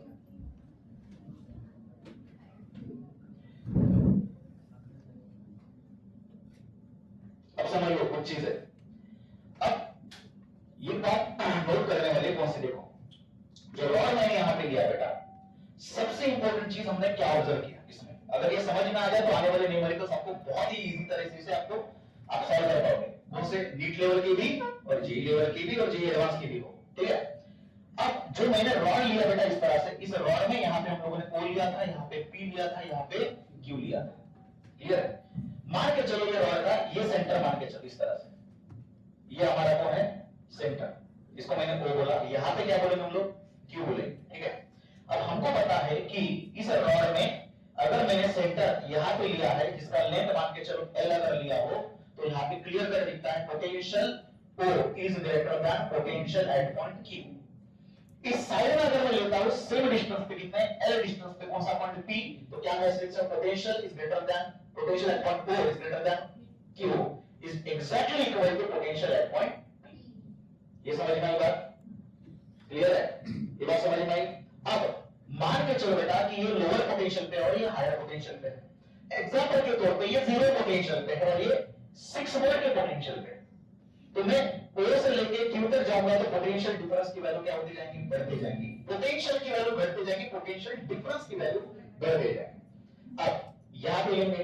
अब समझ लो कुछ चीज है। अब ये बात नोट करने वाले कौन से, देखो जो रॉड मैंने यहां पे लिया बेटा, सबसे इंपॉर्टेंट चीज हमने क्या ऑब्जर्व किया इसमें, अगर ये समझ में आ जाए तो आने वाले न्यूमेरिकल्स आपको बहुत ही इजी तरह से आपको आप सॉल्व कर पाओगे, वो से नीट लेवल की भी और जेई लेवल की भी और जेई एडवांस की भी हो, ठीक है। अब जो मैंने रॉड लिया बेटा इस तरह से, इस रॉड में यहाँ पे हम लोगों ने O लिया था, यहाँ पे P लिया था, यहाँ पे Q लिया था, क्लियर है। मान के चलो ये रॉड का ये सेंटर मान के चलो इस तरह से, ये हमारा कौन है सेंटर, इसको मैंने O बोला, यहाँ पे क्या बोलेंगे हम लोग Q बोलेंगे, ठीक है। अब हमको पता है कि इस रॉड में अगर मैंने सेंटर यहाँ पे लिया है जिसका लेंथ मान के चलो L अगर लिया हो, तो यहाँ पे क्लियर कर दिखता है potential O is greater than potential at point Q। इस साइड में अगर मैं लेता हूं सेम डिस्टेंस पे कितना है L डिस्टेंस पे कौन सा पॉइंट P, तो क्या मैं लिख सकता हूं potential is greater than potential at point O is greater than Q is exactly equal to potential at point P। ये समझ में आई बात, क्लियर है, ये बात समझ में आई। अब मान के चलो बेटा कि ये लोअर पोटेंशियल पे और ये हायर पोटेंशियल पे है, एग्जांपल के तौर पे ये 0 पोटेंशियल पे है और ये 6 वोल्ट के पोटेंशियल पे, तो मैं O से लेके Q तक जाऊंगा तो पोटेंशियल डिफरेंस की वैल्यू क्या होती जाएगी, बढ़ती जाएगी, पोटेंशियल की वैल्यू घटती जाएगी, पोटेंशियल डिफरेंस की वैल्यू बढ़ती जाएगी। अब यहां पे लेंगे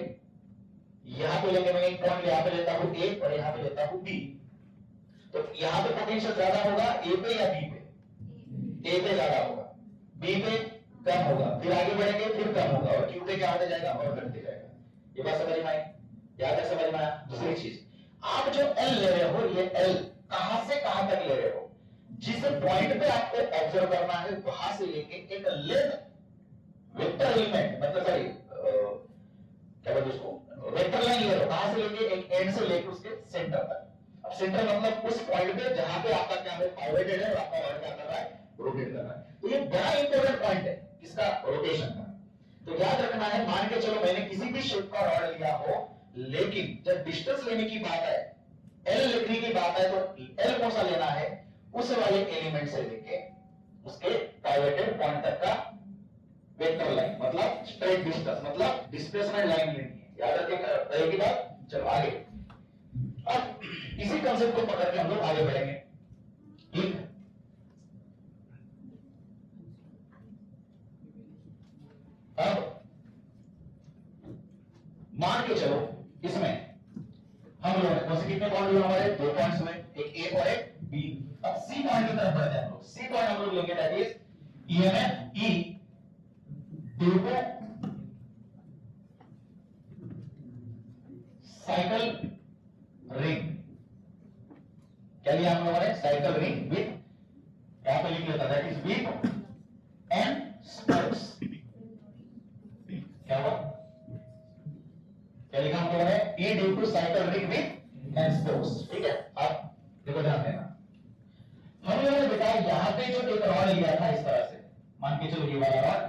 मैं एक पॉइंट यहां पे लेता हूं A और यहां पे लेता हूं B, तो यहां पे पोटेंशियल ज्यादा होगा A पे या B पे, A पे ज्यादा होगा, B पे कम होगा, फिर आगे बढ़ेंगे फिर कम होगा और Q पे क्या होता जाएगा और घटते जाएगा। ये बात समझ में आई, याद है, समझ में आया। दूसरी चीज, आप जो L ले रहे हो ये L कहां से कहां तक ले रहे हो, जिस पॉइंट पे आपको ऑब्जर्व करना है वहां से लेके एक लेंथ वेक्टर एलिमेंट मतलब सॉरी क्या बोलते उसको वेक्टर लाइन ले रहे हो, कहां से लेके एक एंड से लेके उसके सेंटर तक। अब सेंटर मतलब उस पॉइंट पे जहां पे आपका क्या है पाइवोटेड है और आपका रॉड क्या कर रहा है रोटेट कर रहा है, तो ये बड़ा इंपॉर्टेंट पॉइंट है इसका रोटेशन का। तो याद रखना है, मान के चलो मैंने किसी भी शेप का रॉड लिया हो, लेकिन जब डिस्टेंस लेने की बात है L लिखने की बात है तो L कौन सा लेना है, उस वाले एलिमेंट से लेके उसके पाइवोटेड पॉइंट तक का वेक्टर लाइन मतलब स्ट्रेट डिस्टेंस मतलब डिस्प्लेसमेंट लाइन लेनी है, याद रखेगी बात। चलो आगे, अब इसी कांसेप्ट को पकड़ के हम लोग आगे बढ़ेंगे, ठीक। अब मान के चलो इसमें हम लोग कौन से कितने पॉइंट हुए हमारे, 2 पॉइंट्स हुए, एक A और एक B। अब C पॉइंट की तरफ बढ़ते हैं हम लोग, C पॉइंट हम लोग लेंगे that is EMF E due to cycle ring. क्या लिया हम लोगों ने, साइकिल रिंग विद यहां पे लिख लेता that is with end spokes. क्या हुआ, क्या लिखा हम लोगों ने, E due to cycle ring with end spokes, ठीक है। अब देखो ध्यान देना, हम लोगों ने बताया यहां पे जो एक रॉड लिया था इस तरह से, मान के चलो ये वाला रॉड,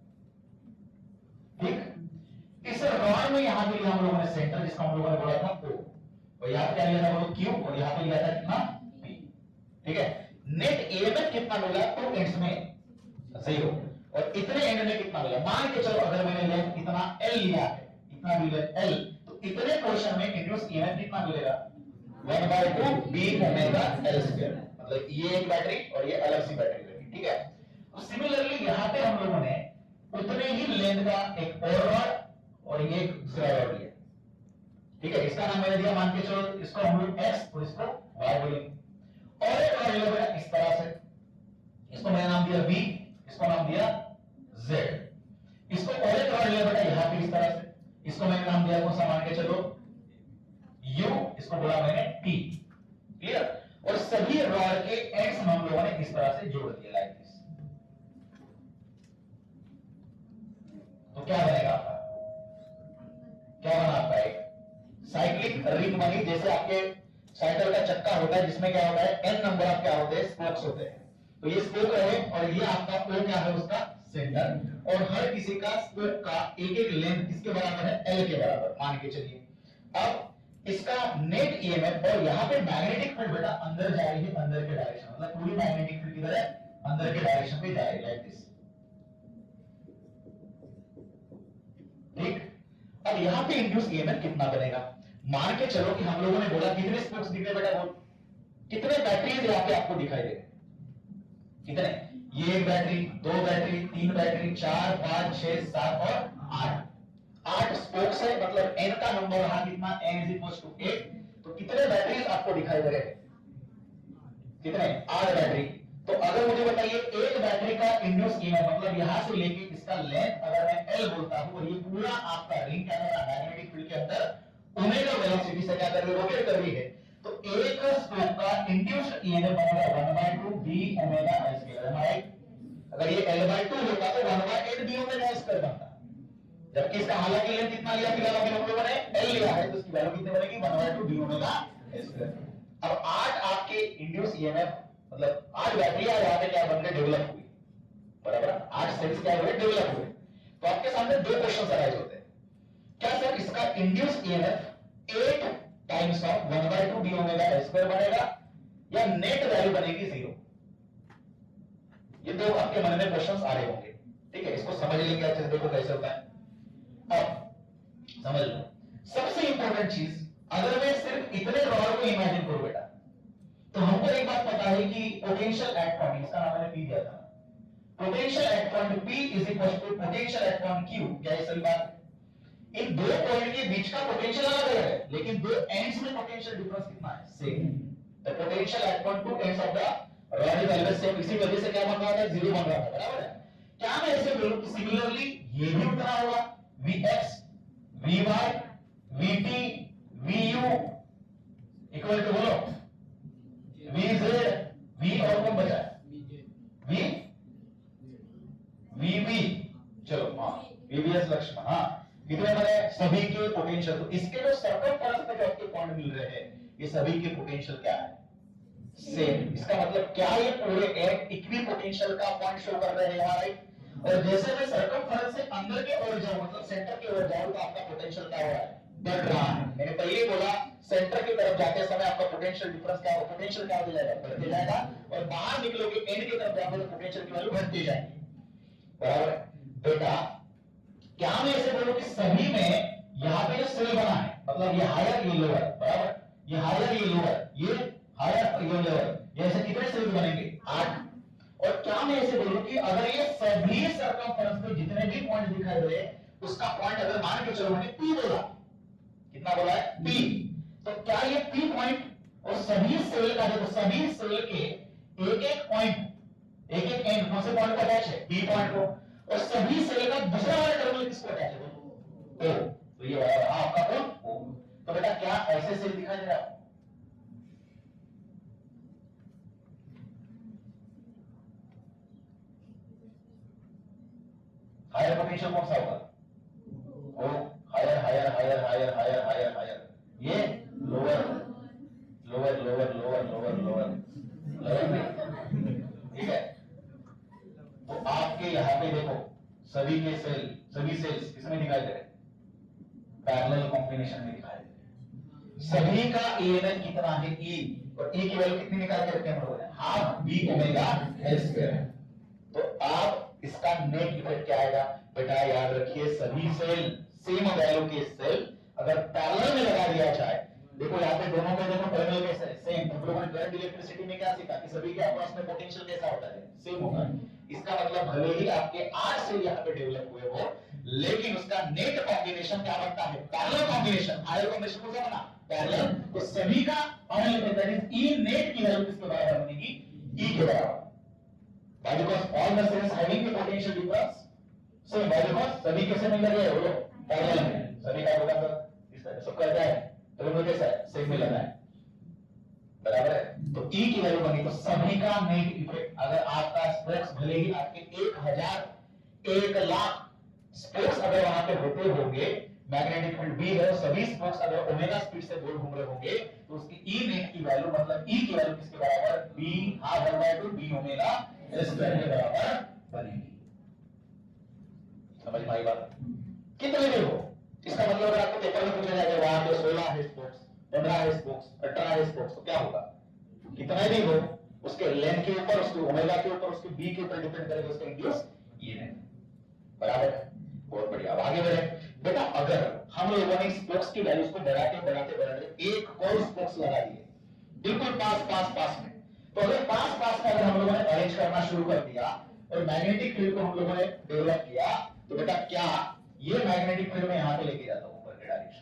ठीक। इस रॉड में यहां पे लिया हम लोगों ने सेंटर जिसका हम लोगों ने बोला था O, और यहां पे क्या लिया था हम लोग Q और यहां पे लिया था कितना P, ठीक है। नेट EMF कितना मिला, 2 एंड्स में 0 और इतने एंड में कितना मिला, मान के चलो अगर मैंने लेंथ इतना L लिया है, इतना मिला L, तो इतने पोर्शन में इंड्यूस EMF कितना मिलेगा, 1/2 B ओमेगा L स्क्वायर, मतलब ये एक बैटरी और ये अलग सी बैटरी लगी, ठीक है। तो सिमिलरली यहां पे हम लोगों ने उतने ही लेंथ का एक और रॉड और ये एक दूसरा रॉड लिया, ठीक है। इसका नाम मैंने दिया, मान के चलो इसको हम लोग X और इसको Y बोलेंगे, और एक रॉड लिया बेटा इस तरह से, इसको मैंने नाम दिया B, इसको नाम दिया Z, इसको और एक रॉड लिया बेटा यहां पे इस तरह से, इसको मैंने नाम दिया कौन सा, मान के चलो U, इसको बोला मैंने T, क्लियर। और सभी रॉड के एंड्स हम लोगों ने इस तरह से जोड़ दिए लाइक दिस, तो क्या बनेगा आपका, क्या बना आपका एक साइक्लिक रिंग बनी, जैसे आपके साइकिल का चक्का होता है जिसमें क्या होता है n नंबर ऑफ क्या होते हैं स्पोक्स होते हैं, तो ये स्पोक है और ये आपका O क्या है उसका सेंटर, और हर किसी का स्पोक का एक एक लेंथ किसके बराबर है, L के बराबर मान के चलिए। अब इसका नेट EMF और यहाँ पे मैग्नेटिक फील्ड बेटा अंदर जा रही है, अंदर के डायरेक्शन मतलब पूरी मैग्नेटिक फील्ड किधर है, अंदर के डायरेक्शन पे जा रही है लाइक दिस, ठीक। अब यहाँ पे इंड्यूस EMF कितना बनेगा, मान के चलो कि हम लोगों ने बोला कितने स्पोक्स दिख रहे बेटा, वो कितने बैटरीज यहाँ पे आपको दिखाई दे रहे, कितने, ये एक बैटरी, दो बैटरी, तीन बैटरी, 4 5 6 7 और 8 स्पोक्स है, मतलब n का नंबर रहा कितना, n = 8। तो कितने बैटरीज आपको दिखाई दे रहे हैं, कितने, 8 बैटरी। तो अगर मुझे बताइए एक बैटरी का इंड्यूस ईएमएफ, मतलब यहां से लेके इसका लेंथ अगर मैं l बोलता हूं और ये पूरा आपका रिंग के अंदर मैग्नेटिक फील्ड के अंदर ओमेगा वेलोसिटी से क्या कर रही है, रोटेट कर रही है, तो एक स्पोक का इंड्यूस्ड ईएमएफ बनेगा 1/2 b omega s square, right. अगर ये l/2 होता तो 1/8 b ओमेगा s स्क्वायर बनता, जबकि इसका हालांकि लेंथ कितना लिया, फिलहाल अभी हम लोगों ने l लिया है, तो इसकी वैल्यू कितनी बनेगी, 1/2 b ओमेगा s स्क्वायर। अब 8 आपके इंड्यूस ईएमएफ, मतलब 8 बैटरियां यहाँ पे क्या बन गए, डेवलप हुई, बराबर, 8 सेल्स क्या हुए, डेवलप हुए। तो आपके सामने दो क्वेश्चन अराइज होते हैं, क्या सर इसका induce EMF 8 times of 1/2 b omega s square बनेगा या नेट वैल्यू बनेगी 0। ये दो आपके मन में क्वेश्चंस आ रहे होंगे, ठीक है, इसको समझ लेंगे अच्छे से, देखो कैसे होता है। अब समझ लो, सबसे इंपॉर्टेंट चीज, अगर मैं सिर्फ इतने रॉड को इमेजिन करूं बेटा, तो हमको एक बात पता है कि पोटेंशियल एट पॉइंट, इसका नाम मैंने पी दिया था, potential at point P = potential at point Q। क्या ये सही बात है? इन दो पॉइंट के बीच का पोटेंशियल अलग है, लेकिन दो एंड्स में पोटेंशियल डिफरेंस कितना है, same. The potential at point two ends of the rod is always same. इसी वजह से क्या बन रहा था, 0 बन रहा था, बराबर है। क्या मैं ऐसे बोलूं कि सिमिलरली ये भी उतना होगा, Vx Vy Vt Vu equal to, बोलो, Vz V और कौन बचा, V Vb, चलो हाँ, VBS लक्ष्मण, हाँ, कितने बने, सभी के पोटेंशियल। तो इसके जो सर्कमफेरेंस में जो आपके पॉइंट मिल रहे हैं, ये सभी के पोटेंशियल क्या है, सेम। इसका मतलब क्या ये पूरे एक इक्वी पोटेंशियल का पॉइंट शो कर रहे हैं यहाँ, राइट। और जैसे मैं सर्कमफेरेंस से अंदर के ओर जाऊं, मतलब सेंटर की ओर जाऊं, तो आपका पोटेंशियल क्या हो रहा है, बढ़ रहा है। मैंने पहले ही बोला, सेंटर की तरफ जाते समय आपका पोटेंशियल डिफरेंस क्या होगा, पोटेंशियल क्या हो जाएगा, बढ़ते जाएगा, और बाहर निकलोगे एंड की तरफ जाओगे तो पोटेंशियल की वैल्यू घटती जाएगी, बराबर है बेटा। क्या मैं ऐसे बोलूं कि सभी में यहाँ पे जो सेल बना है, मतलब ये हायर ये लोअर, बराबर, ये हायर ये लोअर, ये हायर ये लोअर, ये ऐसे कितने सेल्स बनेंगे, 8। और क्या मैं ऐसे बोलूं कि अगर ये सभी सर्कमफेरेंस में जितने भी पॉइंट दिखाई दे रहे हैं, उसका पॉइंट अगर मान के चलो मैंने P बोला, कितना बोला है, P, तो क्या ये P पॉइंट और सभी सेल का, देखो सभी सेल के एक एक पॉइंट, एक एक एंड कौन से पॉइंट को अटैच है, P पॉइंट को, और सभी सेल का दूसरा वाला टर्मिनल किसको अटैच है, O। तो ये वाला रहा आपका कौन, O। तो बेटा क्या ऐसे सेल दिखाई दे रहा है, हायर पोटेंशियल कौन सा होगा, O, higher higher higher higher higher higher higher, ये lower lower lower lower lower lower lower, ठीक है। तो आपके यहाँ पे देखो सभी के सेल, सभी सेल्स किसमें दिखाई दे रहे हैं, पैरेलल कॉम्बिनेशन में दिखाई दे रहे हैं। सभी का ईएमएफ कितना है, E, और E की वैल्यू कितनी निकाल के रखे हम लोगों ने, half B omega s square. तो आप इसका नेट इफेक्ट क्या आएगा बेटा, याद रखिए सभी सेल सेम वैल्यू के सेल अगर पैरेलल में लगा दिया जाए, देखो यहाँ पे दोनों में देखो टर्मिनल कैसे है, सेम। हम लोगों ने करंट इलेक्ट्रिसिटी में क्या सीखा कि सभी के अक्रॉस में पोटेंशियल कैसा होता है, सेम होगा। इसका मतलब भले ही आपके 8 सेल यहाँ पे डेवलप हुए हो, लेकिन उसका नेट कॉम्बिनेशन क्या बनता है, पैरेलल कॉम्बिनेशन। हायर कॉम्बिनेशन कौन सा बना, पैरेलल। तो सभी का only that is E net की वैल्यू किसके बराबर बनेगी, E के बराबर, why because all the cells having the potential difference same, why because सभी कैसे मिल रहे हैं, बोलो, पैरेलल में। सभी का होगा तो इस तरह सबका क्या है, टर्मिनल कैसा है, सेम में लगा है, बराबर है। तो E की वैल्यू बनी, तो सभी का नेट इफेक्ट, अगर आपका स्पोक्स भले ही आपके 1000 1,00,000 स्पोक्स अगर वहां पे होते होंगे, मैग्नेटिक फील्ड B है, सभी स्पोक्स अगर ओमेगा स्पीड से गोल घूम रहे होंगे, तो उसकी E नेट की वैल्यू, मतलब E की वैल्यू किसके बराबर, B half 1/2 B omega s square के बराबर बनेगी। समझ में आई बात, कितने भी हो। इसका मतलब अगर आपको पेपर में पूछा जाएगा वहां पे 16 है स्पोक्स, 15 है स्पोक्स, 18 है स्पोक्स, तो क्या होगा, कितना भी हो, उसके लेंथ के ऊपर, उसके ओमेगा के ऊपर, उसके B के ऊपर डिपेंड करेगा उसका इंड्यूस ईएमएफ, बराबर है। बहुत बढ़िया, अब आगे बढ़े बेटा। अगर हम लोगों ने स्पोक्स की वैल्यूज को बढ़ाते बढ़ाते बढ़ाते एक और स्पोक्स लगा दिए बिल्कुल पास पास पास में, तो अगर पास पास में अगर हम लोगों ने अरेंज करना शुरू कर दिया और मैग्नेटिक फील्ड को हम लोगों ने डेवलप किया, तो बेटा क्या ये मैग्नेटिक फील्ड में यहां पे लेके जाता हूं ऊपर के डायरेक्शन।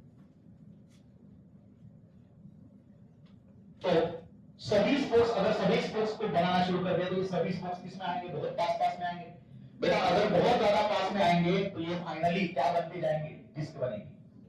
तो सभी स्पोक्स, अगर सभी स्पोक्स को बनाना शुरू कर दिया तो ये सभी स्पोक्स किसमें आएंगे? बहुत पास पास में आएंगे। बेटा अगर बहुत ज्यादा पास में आएंगे तो ये फाइनली क्या बनते जाएंगे? डिस्क बनेगी।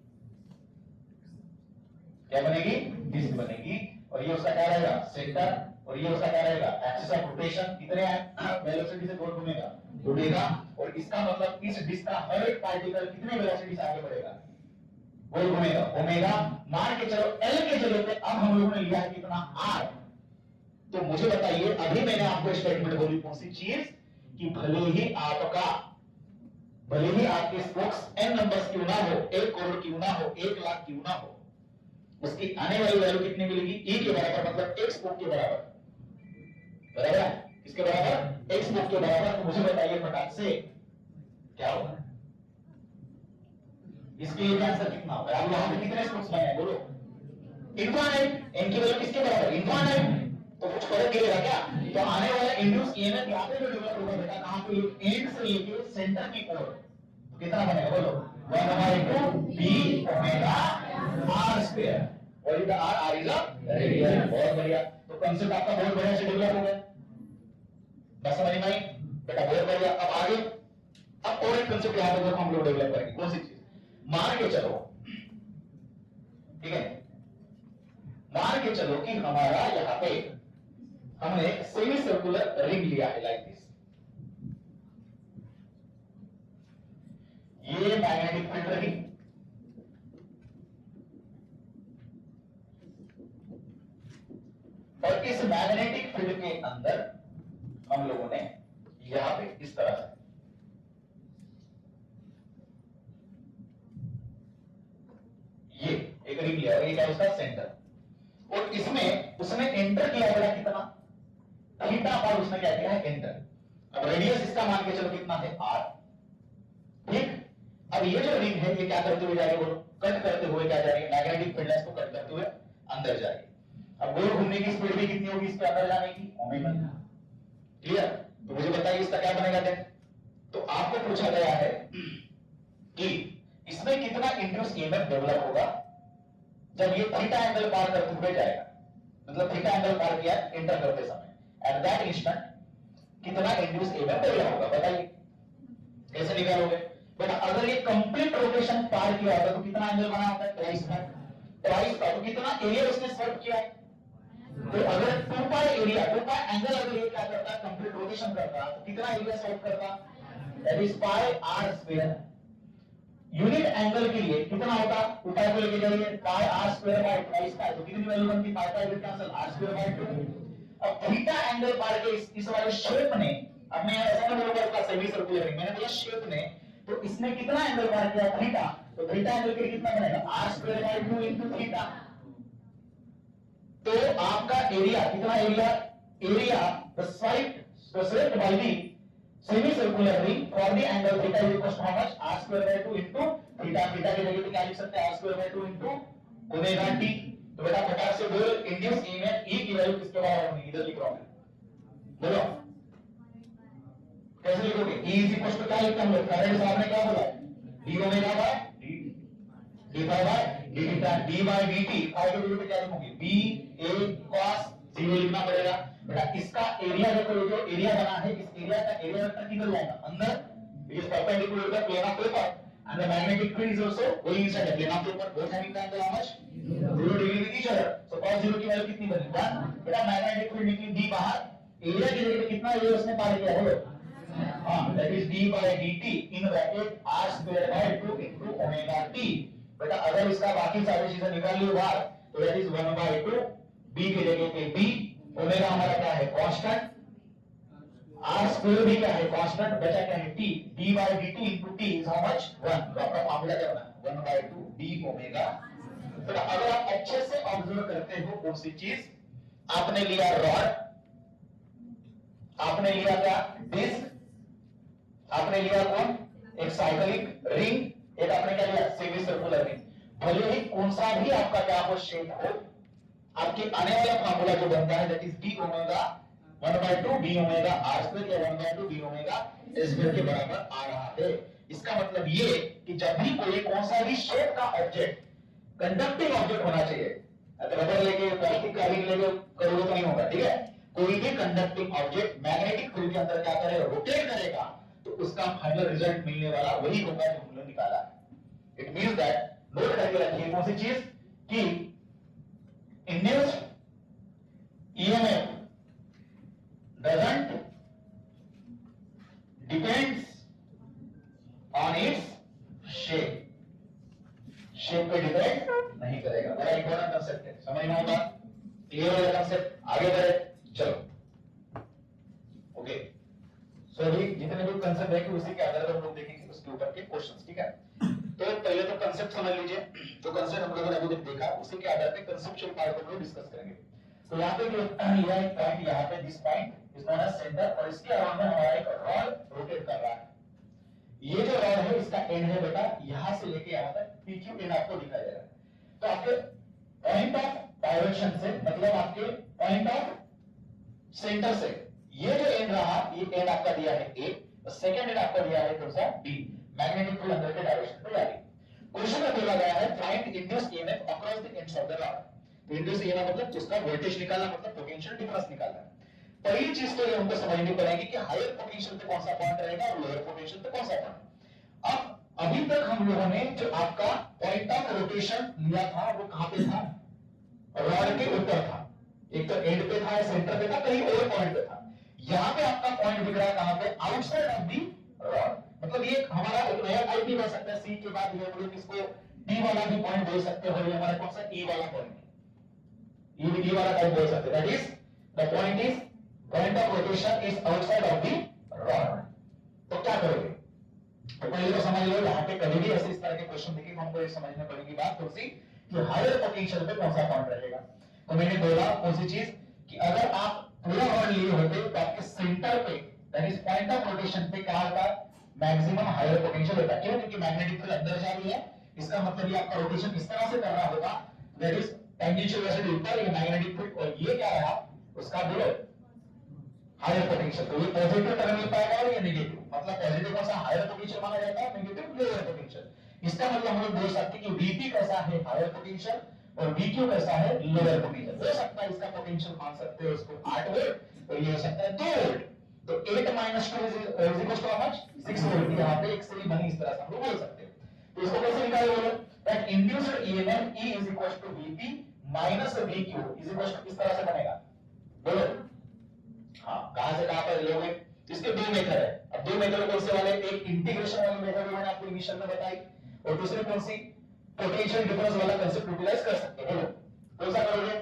क्या बनेगी? डिस्क बनेगी। और ये उसका क्या रहेगा? सेंटर। और ये उसका क्या रहेगा? Axis of rotation. कितने वेलोसिटी से गोल घूमेगा। और इसका मतलब इस डिस्क का हर एक पार्टिकल कितने वेलोसिटी से आगे बढ़ेगा? गोल घूमेगा। ओमेगा मान के चलो एल के जगह पे अब हम लोगों ने लिया है कितना? आर। तो मुझे बताइए, अभी मैंने आपको स्टेटमेंट बोली कौन सी चीज? कि भले ही आपके स्पोक्स n नंबर्स क्यों ना हो, 1 करोड़ क्यों ना हो, 1 लाख क्यों ना हो, उसकी आने वाली वैल्यू कितनी मिलेगी? e के बराबर, मतलब एक स्पोक के बराबर। बराबर है? किसके बराबर? एक स्पोक के बराबर। तो मुझे बताइए फटाक से क्या होगा? इसके लिए आंसर कितना होगा? अब यहां पे कितने स्पोक्स बने हैं बोलो? इनफाइनाइट। n की वैल्यू किसके बराबर? इनफाइनाइट। तो कुछ फर्क गिरेगा क्या? तो आने वाला इंड्यूस ईएमएफ यहां पे जो डेवलप होगा बेटा कहां पे? एंड से लेके सेंटर की ओर। तो कितना बनेगा बोलो? 1/2 b ओमेगा r स्क्वायर। और ये r इज अ रेडियस। बहुत बढ़िया। तो कांसेप्ट आपका बहुत बढ़िया से डेवलप हो गया। बस समझ में आई बेटा? बहुत बढ़िया। अब आगे अब और एक कांसेप्ट यहां पे हम लोग डेवलप करेंगे। कौन सी चीज? मान के चलो, ठीक है, मान के चलो कि हमारा यहां पे हमने सेमी सर्कुलर रिंग लिया है लाइक दिस। ये मैग्नेटिक फील्ड रही, और इस मैग्नेटिक फील्ड के अंदर हम लोगों ने यहां पे इस तरह से ये एक रिंग लिया, ये क्या उसका सेंटर। और इसमें उसने एंटर किया है कितना? थीटा पर उसने क्या किया है? एंटर। अब रेडियस इसका मान के चलो कितना है? r। ठीक। अब ये जो रिंग है ये क्या करते हुए जा रही है बोलो? कट करते हुए क्या जा रही है? मैग्नेटिक फील्ड को कट करते हुए अंदर जा रही है। अब गोल घूमने की स्पीड भी कितनी होगी इसके अंदर जाने की? ओमेगा। क्लियर? तो मुझे बताइए इसका क्या बनेगा देन? तो आपको पूछा गया है कि इसमें कितना इंड्यूस ईएमएफ डेवलप होगा जब ये थीटा एंगल पार करते हुए जाएगा। मतलब थीटा एंगल पार किया एंटर करते समय, एट दैट इंस्टेंट कितना इंड्यूस ईएमएफ डेवलप होगा? बताइए कैसे निकालोगे? बेटा अगर ये कंप्लीट रोटेशन पार किया होता तो कितना एंगल बना होता है? ट्वाइस का। तो कितना एरिया उसने सर्व किया है? तो अगर 2 पाई एरिया, 2 पाई एंगल अगर ये क्या करता है? कंप्लीट रोटेशन करता तो कितना एरिया सर्व करता? That is pi r square. Unit angle के लिए कितना होता? 2 पाई को लेके जाइए, pi r square by twice का। तो कितनी वैल्यू बनती? Pi pi will cancel, r square by 2। अब थीटा एंगल पार के इस वाले शेप ने, अब मैं ऐसा नहीं बोलूंगा इसका सेमी सर्कुलर रिंग, मैंने बोला शेप ने, तो इसने कितना एंगल पार किया? थीटा। तो थीटा एंगल के लिए कितना बनेगा? r square by 2 into theta. तो आपका एरिया कितना? Area the side swept by the semi circular ring for the angle theta is equal to how much? r square by 2 into theta. Theta की जगह पे क्या लिख सकते हैं? r square by 2 into omega t। तो बेटा फटाक से बोलो इंड्यूस ईएमएफ e की वैल्यू किसके बराबर होगी? इधर लिख रहा हूं मैं, बोलो कैसे लिखोगे? e इज इक्वल टू क्या लिखते हैं हम लोग? फैराडे साहब ने क्या बोला? d omega by d phi by d theta. d by dt phi के जगह पे क्या लिखोगे? b a cos 0 लिखना पड़ेगा। बेटा इसका एरिया देखो, ये जो एरिया बना है इस एरिया का एरिया वेक्टर किधर जाएगा? अंदर। It is perpendicular to the plane of paper and the magnetic field is also going inside the plane of paper. Both having the angle how much? 0 degree with each other. So cos 0 की value कितनी बनी? 1। बेटा magnetic field निकली d बाहर, area की जगह पे कितना एरिया उसने पार किया है? हां, that is d by dt in bracket r square by 2 into omega t। बेटा अगर इसका बाकी सारी चीजें निकाल ली बाहर तो that is 1/2 b की जगह पे b, ओमेगा हमारा क्या है? कांस्टेंट, r स्क्वायर भी क्या है? कांस्टेंट, बचा क्या है? t। d by dt into t is how much? 1। तो आपका फॉर्मूला क्या बना? 1/2 d ओमेगा। तो अगर आप अच्छे से ऑब्जर्व करते हो कौन सी चीज? आपने लिया रॉड, आपने लिया क्या? डिस्क, आपने लिया कौन? एक साइक्लिक रिंग, एक आपने क्या लिया? Semi circular ring. भले ही कौन सा भी आपका क्या हो शेप हो, आपके आने वाला फार्मूला जो बनता है that is d omega 1/2 b omega r square या 1/2 b ओमेगा s स्क्वायर के बराबर आ रहा है। इसका मतलब ये कि जब भी कोई कौन सा भी शेप का ऑब्जेक्ट कंडक्टिंग ऑब्जेक्ट होना चाहिए, रबर लेके प्लास्टिक का रिंग लेके करोगे तो नहीं होगा, ठीक है। कोई भी कंडक्टिंग ऑब्जेक्ट मैग्नेटिक फील्ड के अंदर क्या करेगा, रोटेट करेगा, तो उसका फाइनल रिजल्ट मिलने वाला वही होगा जो हमने निकाला है। इट मींस दैट नोट करके रखिए कौन सी चीज कि induced EMF doesn't depends on its shape, shape पे डिपेंड नहीं करेगा। बड़ा इंपॉर्टेंट कंसेप्ट है, समझना होगा। क्लियर वाला कंसेप्ट, आगे बढ़े चलो। ओके, सो अभी जितने भी कंसेप्ट है कि उसी के आधार पर हम लोग देखेंगे उसके ऊपर के क्वेश्चंस, ठीक है। तो पहले तो कंसेप्ट समझ लीजिए, जो कंसेप्ट हम लोगों ने अभी तक देखा उसी के आधार पे कंसेप्चुअल पार्ट को हम लोग डिस्कस करेंगे। तो यहाँ पे जो यह एक पॉइंट, यहाँ पे this point is known as centre, और इसके अराउंड में हमारा एक रॉड रोटेट कर रहा है। ये जो रॉड है इसका एंड है बेटा यहां से लेके यहां तक PQ एंड आपको दिखाया जा रहा है। तो आपके पॉइंट ऑफ डायरेक्शन से मतलब आपके पॉइंट ऑफ सेंटर से ये जो एंड रहा, ये एंड आपका दिया है A, सेकंड एंड आपका दिया है कौन सा B, मैग्नेटिक फील्ड अंदर के डायरेक्शन पे जा रही है। क्वेश्चन में बोला गया है find induced EMF across the ends of the rod. Induced EMF मतलब उसका वोल्टेज निकालना, मतलब पोटेंशियल डिफरेंस निकालना। पहली चीज तो ये हमको समझनी पड़ेगी कि हायर पोटेंशियल पे कौन सा पॉइंट रहेगा और लोअर पोटेंशियल पे कौन सा पॉइंट। अब अभी तक हम लोगों ने जो आपका पॉइंट ऑफ रोटेशन लिया था वो कहां पे था, रॉड के ऊपर था। एक तो एंड पे था, सेंटर पे था, कहीं और पॉइंट पे था। यहां पे आपका पॉइंट दिख रहा है कहां पे, आउटसाइड ऑफ दी रॉड। मतलब ये हमारा एक नया टाइप भी बन सकता है, सी के बाद ये हम लोग इसको डी वाला भी पॉइंट बोल सकते हो, ये हमारा कौन सा ई वाला पॉइंट, ये डी वाला टाइप बोल सकते हैं। That is the point is point of rotation is outside of the rod. तो क्या करोगे, तो पहले तो समझ लो यहाँ पे कभी भी ऐसे इस तरह के क्वेश्चन देखेंगे हमको ये समझने पड़ेगी बात थोड़ी सी कि हायर पोटेंशियल पे कौन सा पॉइंट रहेगा। तो मैंने बोला कौन सी चीज कि अगर आप पूरा रॉड लिए होते तो आपके सेंटर पे that is point of rotation पे क्या होगा, मैक्सिमम हायर पोटेंशियल होता है। क्यों, क्योंकि मैग्नेटिक फील्ड अंदर जा रही है, इसका मतलब ये आपका रोटेशन इस तरह से कर रहा होगा, दैट इज टेंजेंशियल वेलोसिटी ऊपर, ये मैग्नेटिक फील्ड, और ये क्या रहा उसका बिलो हायर पोटेंशियल। तो ये पॉजिटिव टर्म मिल पाएगा और ये नेगेटिव, मतलब पॉजिटिव कौन सा हायर पोटेंशियल माना जाता है, नेगेटिव लोअर पोटेंशियल। इसका मतलब हम लोग बोल सकते हैं कि Vp कैसा है हायर पोटेंशियल और Vq कैसा है लोअर पोटेंशियल। हो सकता है इसका पोटेंशियल मान सकते हो उसको 8 वोल्ट और ये हो सकता है 2 वोल्ट। तो 8 - 2 is equal to how much, 6 volt. यहां पे एक सीरीज बनी इस तरह से हम लोग बोल सकते हैं। तो इसको कैसे निकालोगे, बोलो that induced EMF E is equal to Vp minus Vq is equal to इस तरह से बनेगा। बोलो हाँ, कहां से कहां पर लोगे, इसके दो मेथड है। अब दो मेथड कौन से वाले, एक इंटीग्रेशन वाली मेथड मैंने आपको इनिशियल में बताई, और दूसरी कौन सी, पोटेंशियल डिफरेंस वाला कांसेप्ट यूटिलाइज कर सकते हैं। बोलो कौन सा करोगे,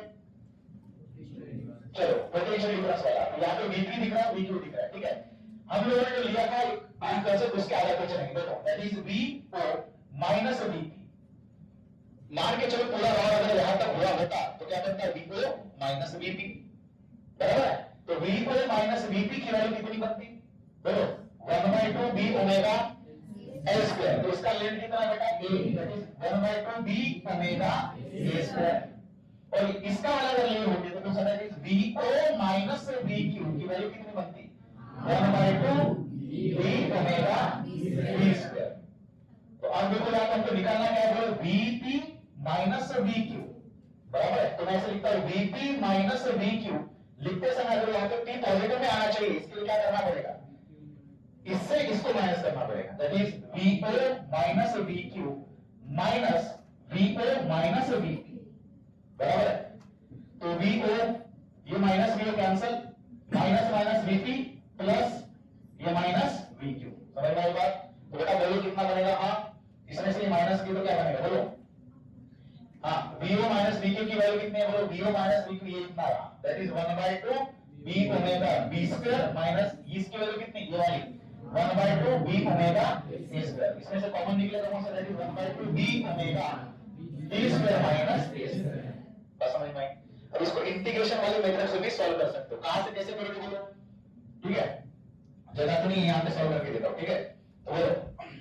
चलो पोटेंशियल डिफरेंस वाला। यहां पे Vp दिख रहा है, Vq दिख रहा है, ठीक है। हम लोगों ने जो लिया था एक कांसेप्ट उसके आधार पर चलेंगे। देखो that is Vo minus Vp। मान के चलो पूरा रॉड अगर यहां तक हुआ होता तो क्या बनता है, Vo माइनस Vp, बराबर है। तो Vo माइनस Vp की वैल्यू कितनी बनती, बोलो 1/2 b ओमेगा l स्क्वायर। तो इसका लेंथ कितना बेटा a, that is 1/2 b omega a square. और इसका वाला अगर ले होते तो कौन सा, that is Vo minus Vq की वैल्यू कितनी बनती, 1/2 b ओमेगा b स्क्वायर। तो अब देखो यहां हमको निकालना क्या है, बोलो Vp माइनस Vq, बराबर है। तो मैं ऐसे लिखता हूं Vp माइनस Vq। लिखते समय अगर यहाँ पे P पॉजिटिव में आना चाहिए, इसके लिए क्या करना पड़ेगा, इससे इसको माइनस करना पड़ेगा। That is Vo minus Vq minus Vo minus Vp, बराबर है। तो Vo ये माइनस Vo cancel, minus minus Vp plus ये माइनस Vq। समझ में आई बात। तो बेटा बोलो कितना बनेगा, हाँ इसमें से माइनस की तो क्या बनेगा, बोलो हाँ Vo माइनस Vq की वैल्यू कितनी है, बोलो Vo माइनस Vq ये कितना रहा, that is 1/2 b omega b square minus इसकी वैल्यू कितनी, ये वाली 1/2 b ओमेगा a स्क्वायर। इसमें से कॉमन निकलेगा कौन सा, that is 1/2 b omega a square minus a square. बस समझ में आई। अब इसको इंटीग्रेशन वाले मेथड से भी सॉल्व कर सकते हो। कहां से कैसे करोगे बोलो, ठीक है, जगह तो नहीं यहां पे सॉल्व करके देता हूं, ठीक है। तो बोलो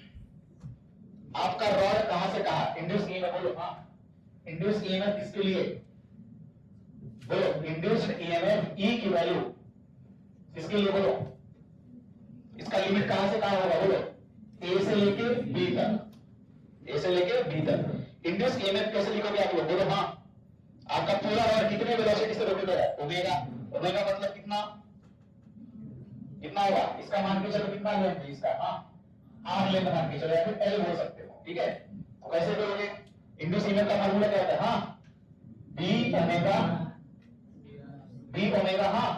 आपका रॉड कहां से कहां इंड्यूस ईएमएफ, बोलो हाँ इंड्यूस ईएमएफ किसके लिए, बोलो इंड्यूस्ड ईएमएफ ई की वैल्यू इसके लिए बोलो, इसका लिमिट कहां से कहां होगा बोलो, ए से लेके बी तक, ए से लेके बी तक। इंड्यूस्ड ईएमएफ कैसे लिखोगे आप लोग बोलो? हाँ, आपका पूरा रॉड कितने वेलोसिटी से रोटेट हो रहा है? ओमेगा। ओमेगा मतलब कितना, कितना होगा? इसका मान के चलो कितना लेंथ है इसका? हाँ, आर लेंथ मान के चलो, या फिर एल बोल सकते हो, ठीक है। तो कैसे करोगे? इंड्यूस्ड ईएमएफ का फार्मूला क्या होता है? हाँ, बी ओमेगा हाँ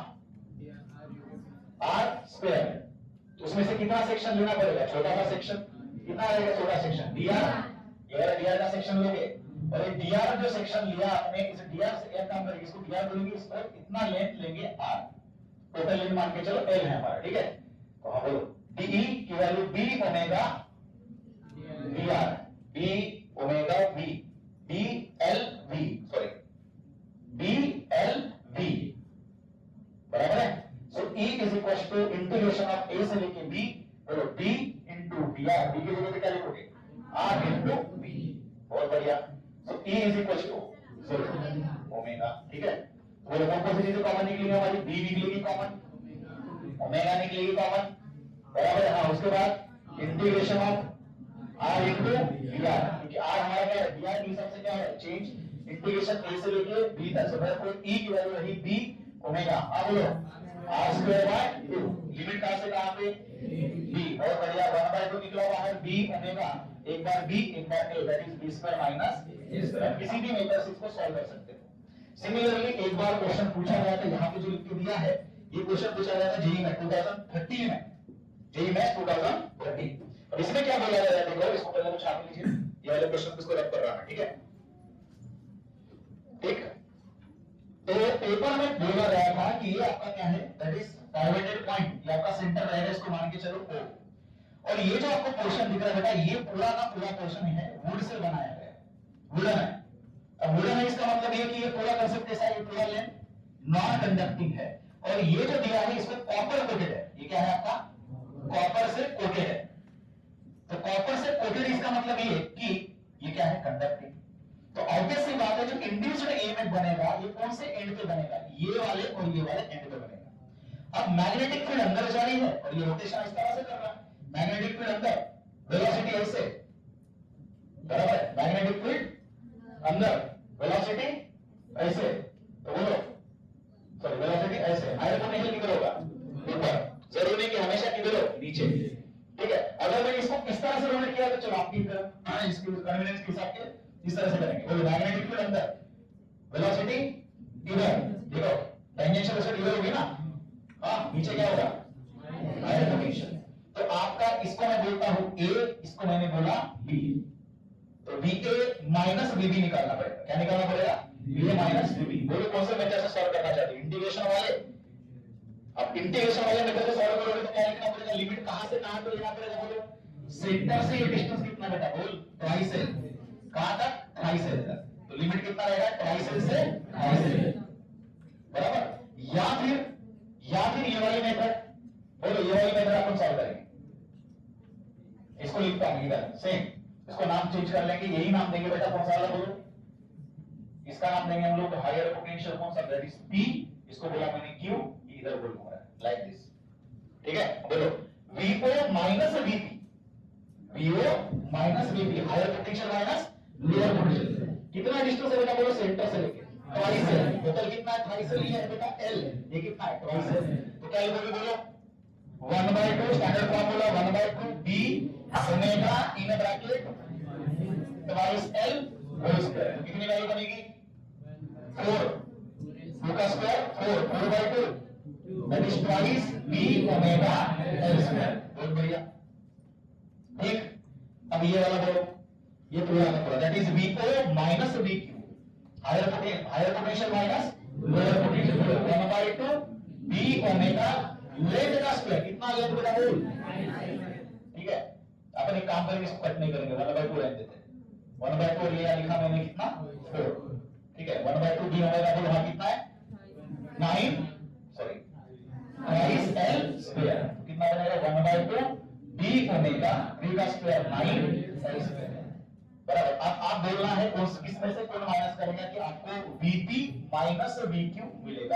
आर स्क्वायर। तो उसमें से कितना सेक्शन लेना पड़ेगा? छोटा सा सेक्शन। कितना रहेगा छोटा सेक्शन? डीआर। ये डीआर का सेक्शन लोगे, और ये डीआर जो सेक्शन लिया आपने, इस डीआर से एक काम करेंगे, इसको डीआर बोलेंगे, इस पर इतना लेंथ लेंगे आर, टोटल लेंथ मान के चलो एल है हमारा, ठीक है। तो हाँ बोलो डीई की value B omega DR, B omega V, B L V, sorry B L V, बराबर है। So E is equal to integration of A से लेके B, बोलो B इंटू dr, B की जगह पे क्या लिखोगे? R इंटू B, बहुत बढ़िया। So E is equal to 0 omega, ठीक है। बोलो कौन कौन सी चीजें कॉमन निकलेगी हमारी? B निकलेगी कॉमन, ओमेगा निकलेगी कॉमन, बराबर है। हाँ, उसके बाद integration of R into dr, क्योंकि R हमारा क्या है? dr की सबसे क्या है? चेंज। इंटीग्रेशन A से लेके B तक, सो therefore E की वैल्यू रही B ओमेगा। अब बोलो आर स्क्वायर बाय 2, लिमिट कहां से कहां पे? b, बहुत बढ़िया। 1/2 निकला हुआ है b ओमेगा, एक बार b एक बार a, that is b square minus a square. किसी भी मेथड से इसको सॉल्व कर सकते हो। सिमिलरली एक बार क्वेश्चन पूछा गया था, यहां पे जो लिख के दिया है, ये क्वेश्चन पूछा गया था जेईई में 2013 में, जेईई में 2013। और इसमें क्या बोला गया है देखो, इसको पहले तो छाप लीजिए, ये वाले क्वेश्चन को रब कर रहा है, ठीक है। ठीक, तो पेपर में बोला गया था कि ये आपका क्या है? दैट इज पाइवटेड पॉइंट, ये आपका सेंटर रहेगा, इसको मान के चलो O। और ये जो आपको पोर्शन दिख रहा है बेटा, ये पूरा का पूरा पोर्शन है वुड से बनाया गया है, वुडन है। अब वुडन है इसका मतलब ये कि ये पूरा कंसेप्ट कैसा है? ये पूरा लेंथ नॉन कंडक्टिंग है, और ये जो दिया है इसमें कॉपर कोटेड है। ये क्या है आपका? कॉपर से कोटेड है। तो कॉपर से कोटेड इसका मतलब ये कि ये क्या है? कंडक्टिंग। तो ऑब्वियस सी बात है, जो इंड्यूस्ड ईएमएफ बनेगा ये कौन से एंड पे बनेगा? ये वाले और ये वाले एंड पे बनेगा। अब मैग्नेटिक फील्ड अंदर जा रही है और ये रोटेशन इस तरह से कर रहा है, मैग्नेटिक फील्ड अंदर, वेलोसिटी ऐसे, बराबर है। मैग्नेटिक फील्ड अंदर, वेलोसिटी ऐसे, तो बोलो सॉरी वेलोसिटी ऐसे, हायर पोटेंशियल किधर होगा? ऊपर। जरूरी नहीं कि हमेशा किधर हो? नीचे, ठीक है। अगर मैं इसको इस तरह से रोटेट किया तो चलो आपकी तरफ इसकी कन्वीनियंस के हिसाब से इस तरह से करेंगे। बोलो मैग्नेटिक फील्ड अंदर, वेलोसिटी इधर, देखो टेंजेंशियल वेलोसिटी इधर होगी ना, हाँ, नीचे क्या होगा? Higher potential. तो आपका इसको मैं बोलता हूं A, इसको मैंने बोला B, तो BA माइनस BB निकालना पड़ेगा। क्या निकालना पड़ेगा? BA minus BB। बोलो कौन से मेथड से सॉल्व करना चाहते हो? इंटीग्रेशन वाले। अब इंटीग्रेशन वाले मेथड से सॉल्व करोगे तो क्या लिखना पड़ेगा? लिमिट कहां से कहां पे लेना पड़ेगा? बोलो सेंटर से ये डिस्टेंस कितना बेटा? बोल ट्वाइस है, कहां तक? ट्राइसेल तक। तो लिमिट कितना रहेगा? ट्राइसेल से ट्राइसेल, बराबर। या फिर ये वाली मेथड, बोलो ये वाली मेथड अपन सॉल्व करेंगे। इसको लिखता हूं इधर सेम, इसको नाम चेंज कर लेंगे, यही नाम देंगे बेटा। कौन सा वाला बोलो? इसका नाम देंगे हम लोग हायर पोटेंशियल, कौन सा? दैट इज P, इसको बोला मैंने Q, इधर बोलूंगा लाइक दिस, ठीक है। बोलो VO minus VP, VO minus VP, higher potential minus lower potential. कितना डिस्टेंस है बेटा? बोलो सेंटर से लेके ट्वाइस है। टोटल कितना है? ट्वाइस है बेटा L, ये कितना है? ट्वाइस है। तो क्या लिखोगे? बोलो 1/2 standard formula 1/2 B omega in bracket twice L whole square. कितनी वैल्यू बनेगी? 4, 2 का square 4/2, that is twice B omega L square. बहुत बढ़िया, ठीक। अब ये वाला बोलो, ये पूरा का पूरा, that is VO minus VQ, higher potential minus lower potential, 1/2 B omega length का स्क्वायर। कितना लेंथ बेटा? बोल, ठीक है। अपन एक काम करेंगे, इसको कट नहीं करेंगे, 1/2 रहने देते हैं। 1/2 लिया, लिखा मैंने कितना? 4, ठीक है। 1/2 B ओमेगा बोल, वहां कितना है? 9, सॉरी ट्वाइस L स्क्वायर। कितना बनेगा? 1/2 B ओमेगा, B का स्क्वायर 9 L स्क्वायर, बराबर। अब आप बोलना है किसमें से कौन माइनस करेगा कि आपको Vp माइनस VQ मिलेगा।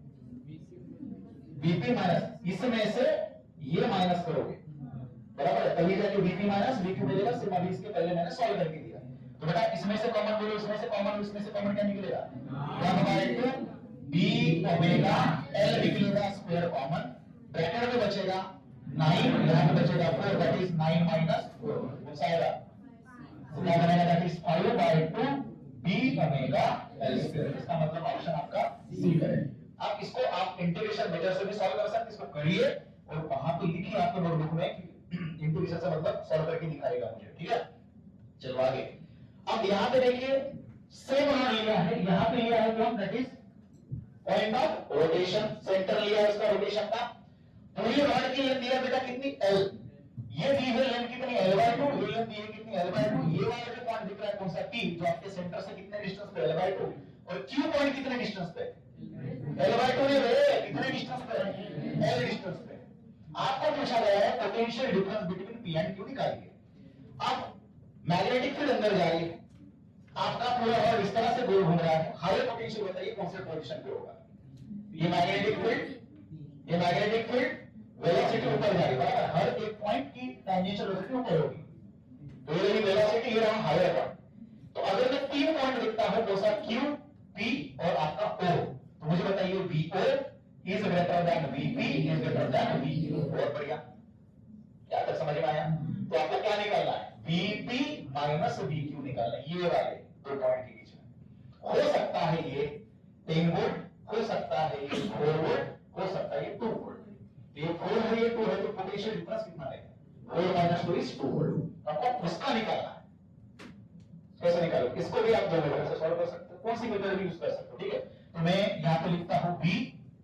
Vp माइनस इसमें से ये माइनस करोगे, बराबर है, तभी जाके Vp माइनस VQ मिलेगा। सिर्फ अभी इसके पहले मैंने सॉल्व करके दिया। तो बेटा इसमें से कॉमन बोलो, इसमें से कॉमन, इसमें से कॉमन क्या निकलेगा 1/2 B ओमेगा L निकलेगा स्क्वायर कॉमन, ब्रैकेट में बचेगा 9, यहां पे बचेगा 4, दैट इज 9 माइनस 4 बचाएगा, तो क्या बनेगा that is 5/2 B omega L square. इसका मतलब ऑप्शन आपका सी है। आप इसको आप इंटीग्रेशन मेथड से भी सॉल्व कर सकते हैं, इसको करिए और वहां पे लिखिए आपके नोटबुक में इंटीग्रेशन से मतलब सॉल्व करके दिखाएगा मुझे, ठीक है। चलो आगे, अब यहां पे देखिए सेम यहां लिया है, यहां पे लिया है कौन, that is point of rotation, centre लिया है उसका रोटेशन का। पूरी रॉड की लेंथ दिया बेटा कितनी L, ये दी है लेंथ कितनी L/2, ये लेंथ दी है कितनी L/2, ये वाला जो पॉइंट दिख रहा है कौन सा P, जो आपके सेंटर से कितने डिस्टेंस पे L/2, और Q पॉइंट कितने डिस्टेंस पे L/2 नहीं है, कितने डिस्टेंस पे L डिस्टेंस पे। आपको पूछा गया है potential difference between P and Q निकालिए। अब मैग्नेटिक फील्ड अंदर जा रही है, आपका पूरा रॉड इस तरह से गोल घूम रहा है, हायर पोटेंशियल बताइए कौन से पोजीशन पे होगा। ये मैग्नेटिक फील्ड वेलोसिटी ऊपर जा रही है, बराबर, हर एक पॉइंट की टेंजेंशियल वेलोसिटी ऊपर होगी, तो ये वेलोसिटी ये रहा हायर पॉइंट। तो अगर मैं 3 पॉइंट लिखता हूं कौन सा Q, P और आपका O, तो मुझे बताइए VO is greater than VP is greater than VQ। बहुत बढ़िया, क्या तक समझ में आया। तो आपको क्या निकालना है, VP माइनस VQ निकालना है, ये वाले 2 पॉइंट के बीच में। हो सकता है ये 10 वोल्ट, हो सकता है ये 4 वोल्ट, हो सकता है ये 2 वोल्ट। ये 4 है, ये 2 है, तो पोटेंशियल डिफरेंस कितना है 4 माइनस 2 इज 2 वोल्ट। आपको उसका निकालना है, कैसे निकालो, इसको भी आप 2 मेथड से सॉल्व कर सकते हो, कौन सी मेथड भी यूज कर सकते हो, ठीक है। तो मैं यहां पे लिखता हूं B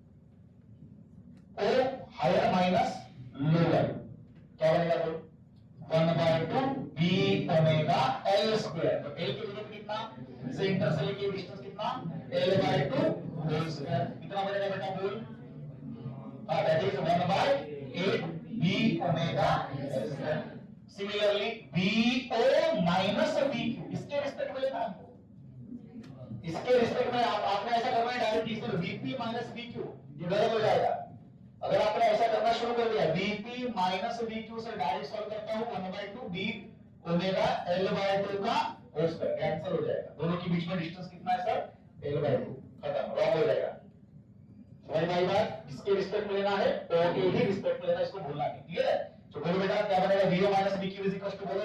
O higher minus lower, क्या बनेगा बोलो 1/2 B ओमेगा L स्क्वायर। तो L की जगह कितना, सेंटर से लेके डिस्टेंस कितना L/2 होल स्क्वायर, कितना बनेगा बेटा बोल, that is 1/8 B omega L square. Similarly BO minus VQ इसके रिस्पेक्ट में लेना है, इसके रिस्पेक्ट में आपने ऐसा करना है डायरेक्ट इस VP माइनस VQ, ये गलत हो जाएगा। अगर आपने ऐसा करना शुरू कर दिया VP माइनस VQ से डायरेक्ट सॉल्व करता हूं 1/2 B ओमेगा L/2 का होल स्क्वायर, कैंसिल हो जाएगा, दोनों के बीच में डिस्टेंस कितना है सर L/2, खत्म, रॉन्ग हो जाएगा। समझ में आई बात, इसके रिस्पेक्ट में लेना है, O के ही रिस्पेक्ट में लेना, इसको भूलना नहीं, क्लियर है। तो बोलो बेटा क्या बनेगा, VO minus VQ is equal to बोलो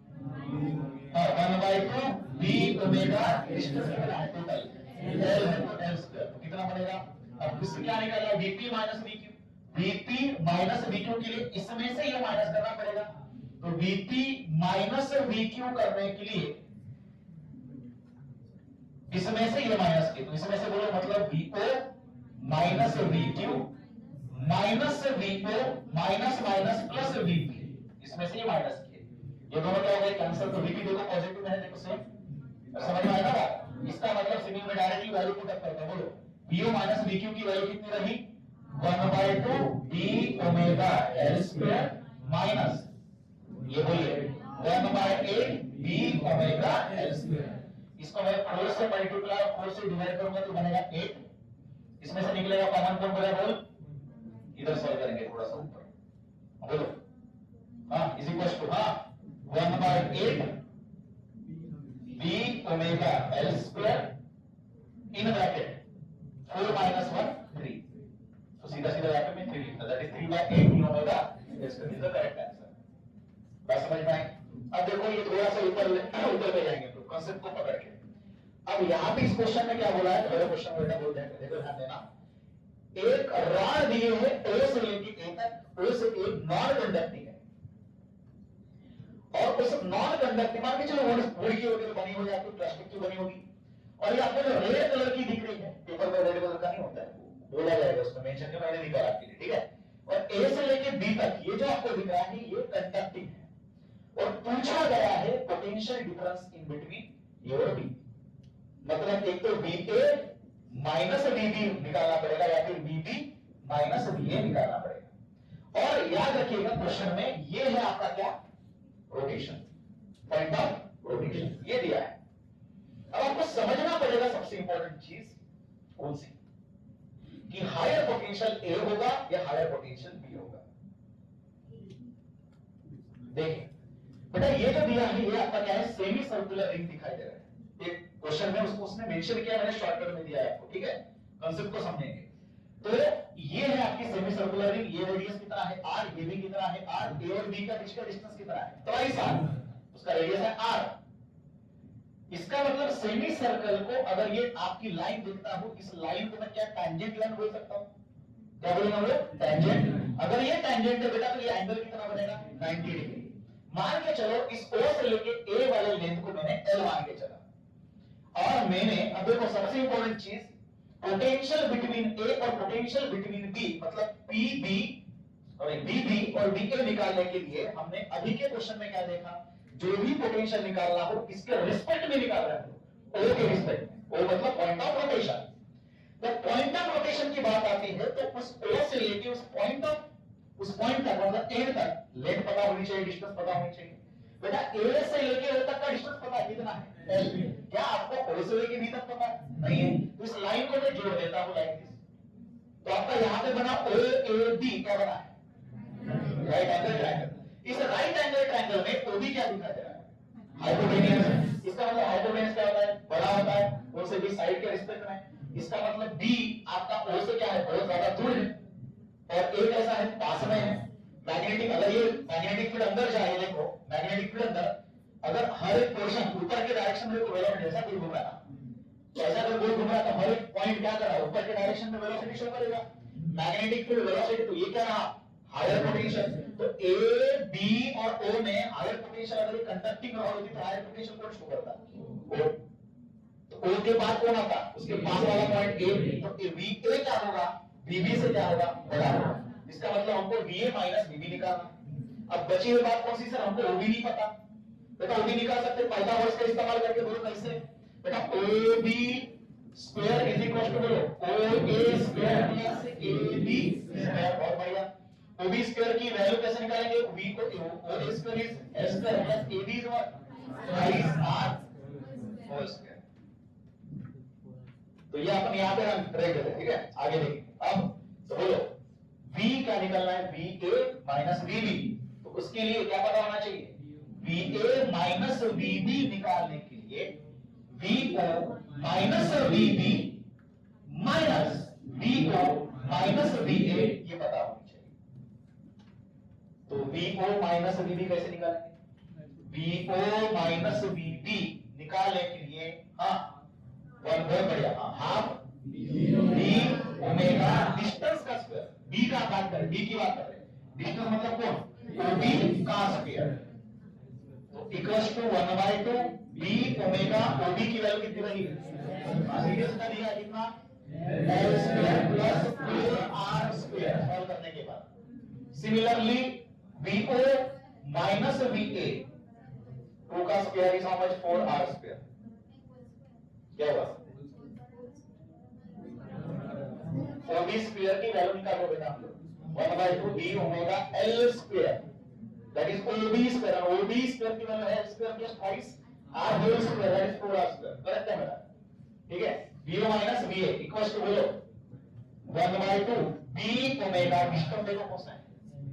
1/2 B ओमेगा डिस्टेंस कितना है टोटल L स्क्वायर, तो कितना बनेगा। अब इससे क्या निकालना है VP minus VQ, VP minus VQ के लिए इसमें से ये माइनस करना पड़ेगा, तो VP माइनस VQ करने के लिए इसमें से ये माइनस किया, तो इसमें से बोलो मतलब VO minus VQ minus VO minus minus plus VP, इसमें से ये माइनस किए, ये दोनों क्या हो गए कैंसिल, तो VP देखो पॉजिटिव में है, देखो सेम, समझ में आएगा बात। इसका मतलब सिंपल में डायरेक्टली वैल्यू पुट अप करते हैं, बोलो VO माइनस VQ की वैल्यू कितनी रही 1/2 B omega L square minus ये बोलिए 1/8 B ओमेगा L स्क्वायर। इसको मैं 4 से मल्टीप्लाई और 4 से डिवाइड करूंगा तो बनेगा 8, इसमें से निकलेगा कॉमन कौन बोला बोल, इधर सॉल्व करेंगे थोड़ा सा ऊपर, बोलो हां is equal to 1/8 B omega L square in bracket 4 - 1 3, तो सीधा सीधा यहाँ पे मैं 3 लिखता, that is 3/8 B omega L square is the correct answer. बात समझ में आई। अब देखो ये थोड़ा सा ऊपर ले जाएंगे तो कांसेप्ट को पकड़ के, अब यहाँ पे इस क्वेश्चन में क्या बोला है, पहले क्वेश्चन में बोलते हैं, देखो ध्यान देना, एक रॉड दिए है O से लेके A तक, O से A नॉन कंडक्टिंग है, और उस नॉन कंडक्टिंग मान के चलो वोल्ट की वगैरह बनी हो जाती है, प्लास्टिक की बनी होगी, और ये आपको जो रेड कलर की दिख रही है, पेपर में रेड कलर का नहीं होता है, बोला जाएगा उसमें मेंशन के मैंने निकाला आपके लिए, ठीक है। और A से लेके B तक ये जो आपको दिख रहा है ये कंडक्टिंग है, और पूछा गया है potential difference in between A और बी, मतलब एक तो BA माइनस BB निकालना पड़ेगा या फिर BB माइनस BA निकालना पड़ेगा। और याद रखिएगा क्वेश्चन में ये है आपका क्या रोटेशन, पॉइंट ऑफ रोटेशन, ये दिया है। अब आपको समझना पड़ेगा सबसे इंपॉर्टेंट चीज कौन सी, कि हायर पोटेंशियल ए होगा या हायर पोटेंशियल बी होगा। देखिए बेटा ये जो दिया है ये आपका क्या है, सेमी सर्कुलर रिंग दिखाई दे रहा है। एक क्वेश्चन में उसको उसने मेंशन किया, मैंने शॉर्टकट में दिया है आपको, ठीक है, कंसेप्ट को समझेंगे। तो ये है आपकी सेमी सर्कुलर रिंग, ये रेडियस कितना है r, ये भी कितना है r, a और b का बीच का डिस्टेंस कितना है, ट्वाइस r, उसका रेडियस है r। इसका मतलब सेमी सर्कल को अगर ये आपकी लाइन देखता हूं, इस लाइन को मैं क्या टैंजेंट लाइन बोल सकता हूं, क्या बोलेंगे हम लोग, टैंजेंट। अगर ये टैंजेंट है बेटा तो ये एंगल कितना बनेगा, 90 डिग्री। मान के चलो इस O से लेके A वाले लेंथ को मैंने L मान के चला, और मैंने अब देखो सबसे इंपॉर्टेंट चीज, पोटेंशियल बिटवीन A और पोटेंशियल बिटवीन B, मतलब PB और BB और BA निकालने के लिए हमने अभी के क्वेश्चन में क्या देखा, जो भी पोटेंशियल निकालना हो इसके रिस्पेक्ट में निकाल रहे हैं, O के रिस्पेक्ट में। O मतलब पॉइंट ऑफ रोटेशन। जब पॉइंट ऑफ रोटेशन की बात आती है तो उस O से लेके उस पॉइंट तक मतलब एंड तक लेंथ पता होनी चाहिए, डिस्टेंस पता होनी चाहिए। बेटा ए से लेके ओ तक का डिस्टेंस पता है कितना है, एल। क्या आपको ओ से लेके बी तक पता है, नहीं है, तो इस लाइन को मैं जोड़ देता हूं लाइक दिस। तो आपका यहां पे बना ओ ए बी, क्या बना है, राइट एंगल ट्रायंगल। इस राइट एंगल ट्रायंगल में ओ बी क्या दिखा दे रहा है, हाइपोटेन्यूज। इसका मतलब हाइपोटेन्यूज क्या होता है, बड़ा होता है ओ से बी साइड के रिस्पेक्ट में। इसका मतलब बी आपका ओ से क्या है, बहुत ज्यादा दूर है, और ए कैसा है, पास में है। मैग्नेटिक, अगर ये मैग्नेटिक फील्ड अंदर जाए, देखो मैग्नेटिक फील्ड अंदर, अगर हर एक पोर्शन ऊपर के डायरेक्शन में वेलोसिटी ऐसा कोई घूम रहा है, तो ऐसा कोई गोल घूम रहा है तो हर एक पॉइंट क्या कर रहा है, ऊपर के डायरेक्शन में वेलोसिटी शो करेगा। मैग्नेटिक फील्ड वेलोसिटी, तो ये क्या रहा, हायर पोटेंशियल। तो ए बी और ओ में हायर पोटेंशियल, अगर ये कंडक्टिंग रहा होती तो हायर पोटेंशियल कौन शो करता, ओ। तो ओ के बाद कौन आता, उसके पास वाला पॉइंट ए, तो वी ए क्या होगा, बीबी से क्या होगा, बड़ा होगा। इसका मतलब हमको VA माइनस BB निकालना। अब बची हुई बात कौन सी सर, हमको OB नहीं पता। बेटा OB निकाल सकते पाइथागोरस का इस्तेमाल करके, बोलो कैसे, बेटा OB square is equal to, बोलो OA square plus AB square. बहुत बढ़िया। OB स्क्वायर की वैल्यू कैसे निकालेंगे, OB को OA square is S square plus AB is what, twice R whole square. तो ये अपन यहां पे रख देते, ठीक है। आगे देखिए, अब तो बोलो V क्या निकलना है, VA माइनस VB। तो उसके लिए क्या पता होना चाहिए, VA माइनस VB निकालने के लिए VO minus VB minus VO minus VA ये पता होनी चाहिए। तो VO माइनस VB कैसे निकालेंगे, VO माइनस VB निकालने के लिए, हाँ बहुत बढ़िया, हाँ हाफ B ओमेगा डिस्टेंस का स्क्वायर, B का बात करें, B की बात करें, डिस्टेंस मतलब कौन, OB का स्क्वायर। तो equals to 1/2 B omega OB की वैल्यू कितनी रही, सीरीज का दिया कितना, L square plus 4R square solve करने के बाद। सिमिलरली VO माइनस VA 2 का square is how much, 4R square. क्या हुआ, OB स्क्वायर की वैल्यू निकालो बेटा, 1/2 B omega L square that is OB square, और OB स्क्वायर की वैल्यू है L square plus twice R whole square that is 4R square. Correct है बेटा, ठीक है। VO minus VA equals to, बोलो 1/2 B ओमेगा, डिस्टेंस देखो कौन सा है,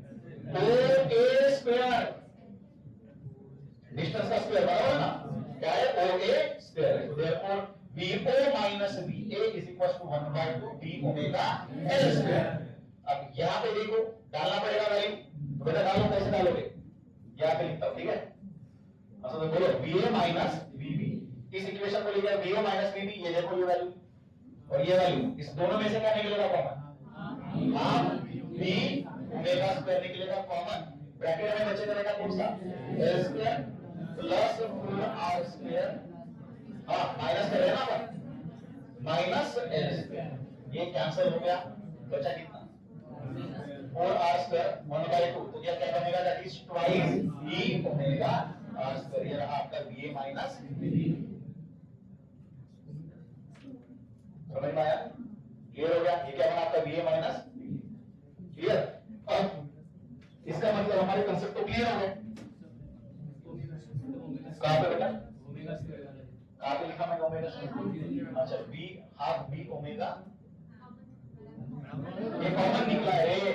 OA स्क्वायर, डिस्टेंस का स्क्वायर बराबर ना, क्या है, OA स्क्वायर। तो therefore VO minus VA is equal to 1/2 B omega L square. अब यहां पे देखो डालना पड़ेगा वैल्यू, तो बेटा डालो, कैसे डालोगे, यहां पे लिखता हूं, ठीक है। अच्छा तो बोलो VA माइनस VB, इस इक्वेशन को लिखा है VO माइनस VB, ये देखो ये वैल्यू और ये वैल्यू, इस दोनों में से क्या निकलेगा common, half B omega square निकलेगा कॉमन। ब्रैकेट में बचे रहेगा कौन सा, L square plus 4R square, हाँ माइनस करें ना अपन, माइनस L स्क्वायर, ये कैंसिल हो गया, बचा कितना, 4R स्क्वायर 1/2। तो क्या क्या बनेगा, that is twice B omega R square. ये रहा आपका VA माइनस VB। समझ में आया, क्लियर हो गया, ये क्या बना आपका VA माइनस क्लियर। अब इसका मतलब हमारे कंसेप्ट तो क्लियर हो गए, कहां पे बेटा, बी ओमेगा, ये कॉमन निकला है,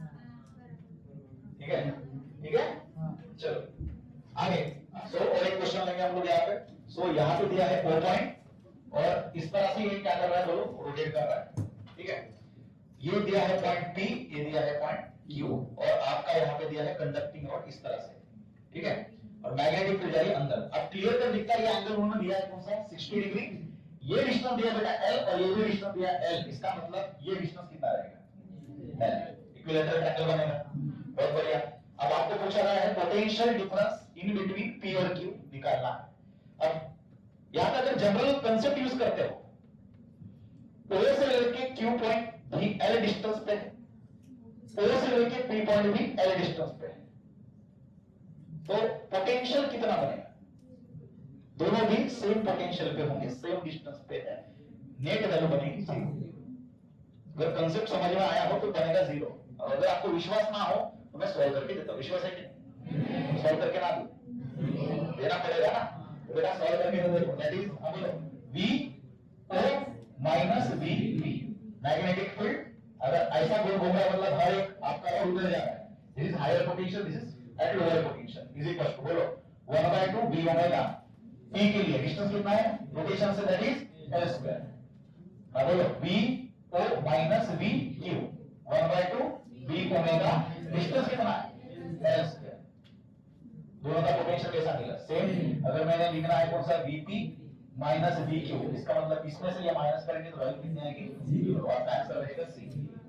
ठीक है, ठीक है। चलो आगे, सो और एक क्वेश्चन लेंगे हम लोग यहाँ पे। सो यहाँ पे दिया है O पॉइंट और इस तरह से ये क्या कर रहा है, बोलो, रोटेट कर रहा है, ठीक है। ये दिया है पॉइंट P, ये दिया है पॉइंट Q और आपका यहाँ पे दिया है कंडक्टिंग रॉड इस तरह से, ठीक है। और मैग्नेटिक फील्ड जारी अंदर। अब क्लियर कर दिखता है ये एंगल उन्होंने दिया है कौन सा, 60 डिग्री। ये डिस्टेंस दिया बेटा L और ये भी डिस्टेंस दिया L, इसका मतलब ये डिस्टेंस कितना रहेगा, L, इक्विलेटरल ट्रायंगल बनेगा। बहुत बढ़िया। अब आपको पूछा गया है potential difference in between P और Q निकालना है। अब यहां पे अगर जनरल कांसेप्ट यूज करते हो, O से लेके Q पॉइंट भी L डिस्टेंस पे है, O से लेके P पॉइंट भी L डिस्टेंस पे है, तो पोटेंशियल कितना बनेगा, दोनों भी सेम पोटेंशियल पे होंगे, सेम डिस्टेंस पे है, नेट वैल्यू बनेगी 0। अगर कांसेप्ट समझ में आया हो तो बनेगा 0, और अगर आपको विश्वास ना हो तो मैं सॉल्व करके देता हूं। विश्वास है कि सॉल्व करके ना दूं, देना पड़ेगा ना, तो बेटा सॉल्व करके दे देखो। दैट इज हम लोग V O minus V P magnetic field अगर ऐसा गोल घूम रहा है मतलब हर एक आपका और उधर जा रहा है, this is higher potential, this is at lower potential, is equal to बोलो 1/2 V ओमेगा P के लिए डिस्टेंस कितना है रोटेशन से, दैट इज L स्क्वायर। अब बोलो V O minus V Q 1/2 V omega distance कितना है L स्क्वायर। दोनों का पोटेंशियल कैसा मिला, सेम। अगर मैंने लिखना है कौन सा VP माइनस VQ, इसका मतलब इसमें से ये माइनस करेंगे तो वैल्यू कितनी आएगी 0, और आंसर रहेगा C।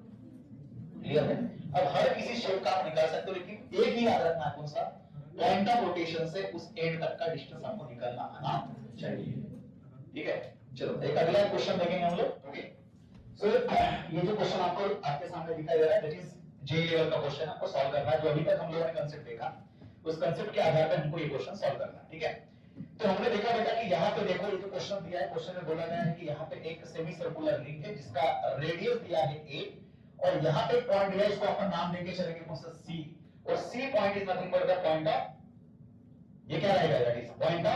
क्लियर है। अब हर किसी शेप का आप निकाल सकते हो, लेकिन एक ही याद रखना है कौन सा, पॉइंट ऑफ रोटेशन से उस एंड तक का डिस्टेंस आपको निकालना आना चाहिए, ठीक है। चलो एक अगला क्वेश्चन देखेंगे हम लोग। ओके, सो ये जो क्वेश्चन आपको आपके सामने दिखाई दे रहा है दैट इज जे लेवल का क्वेश्चन, आपको सॉल्व करना है। जो अभी तक हम लोगों ने कांसेप्ट देखा उस कांसेप्ट के आधार पर हमको ये क्वेश्चन सॉल्व करना है, ठीक है। तो हमने देखा बेटा कि यहाँ पे देखो ये जो क्वेश्चन दिया है, क्वेश्चन में बोला गया है कि यहाँ पे एक सेमी सर्कुलर रिंग है जिसका रेडियस दिया है a, और यहाँ पे पॉइंट दिया है, इसको अपन नाम देके चलेंगे कौन सा C, और C point is nothing but the point of, ये क्या रहेगा, that is point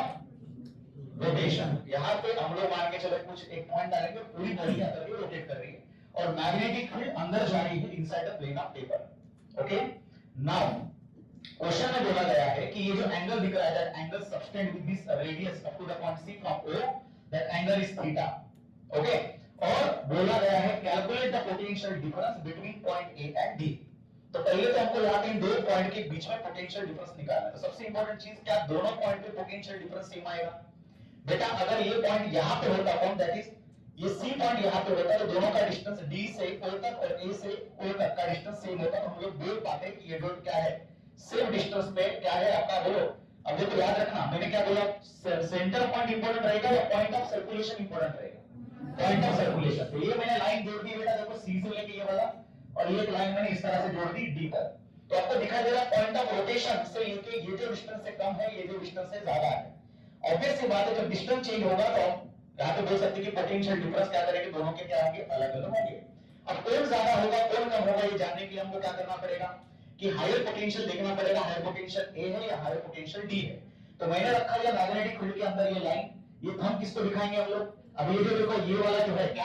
of rotation. यहाँ पे हम लोग मान के चले कुछ एक पॉइंट डालेंगे, पूरी बॉडी आकर के रोटेट कर रही है और मैग्नेटिक फील्ड अंदर जा रही है inside the plane of paper. Okay, now question में बोला गया है कि ये जो एंगल दिख रहा है that angle subtended with this radius up to the point C from O, that angle is theta. Okay, और बोला गया है calculate the potential difference between point A and D। तो पहले तो हमको यहाँ पे इन दो पॉइंट के बीच में पोटेंशियल डिफरेंस निकालना है। तो सबसे इंपॉर्टेंट चीज क्या दोनों पॉइंट पे पोटेंशियल डिफरेंस सेम आएगा। बेटा अगर ये पॉइंट यहाँ पे होता कौन, दैट इज ये C पॉइंट यहाँ पे होता तो दोनों का डिस्टेंस D से O तक और A से O तक का डिस्टेंस सेम होता, तो हम लोग बोल पाते कि ये डॉट क्या है, सेम डिस्टेंस पे क्या है आपका, बोलो। अब देखो याद रखना मैंने क्या बोला, सेंटर पॉइंट इंपॉर्टेंट रहेगा या पॉइंट ऑफ सर्कुलेशन इंपॉर्टेंट रहेगा, पॉइंट ऑफ सर्कुलेशन। तो ये मैंने लाइन जोड़ दी बेटा, देखो C से लेके ये वाला, और ये एक लाइन मैंने इस तरह से जोड़ दी D तक। तो आपको दिखाई दे रहा है पॉइंट ऑफ रोटेशन से लेके ये जो डिस्टेंस से कम है, ये जो डिस्टेंस से ज्यादा है। ऑब्वियस सी बात है जब डिस्टेंस चेंज होगा तो यहाँ पे बोल सकते कि पोटेंशियल डिफरेंस क्या करेंगे, दोनों के क्या होंगे, अलग अलग होंगे। अब कौन ज्यादा होगा कौन कम होगा ये जानने के लिए हमको क्या करना पड़ेगा कि हायर पोटेंशियल देखना पड़ेगा, हायर पोटेंशियल A है या हायर पोटेंशियल D है। तो मैंने रखा है मैग्नेटिक फील्ड के अंदर ये लाइन, ये हम किसको दिखाएंगे हम लोग, अब ये जो देखो ये वाला जो है क्या,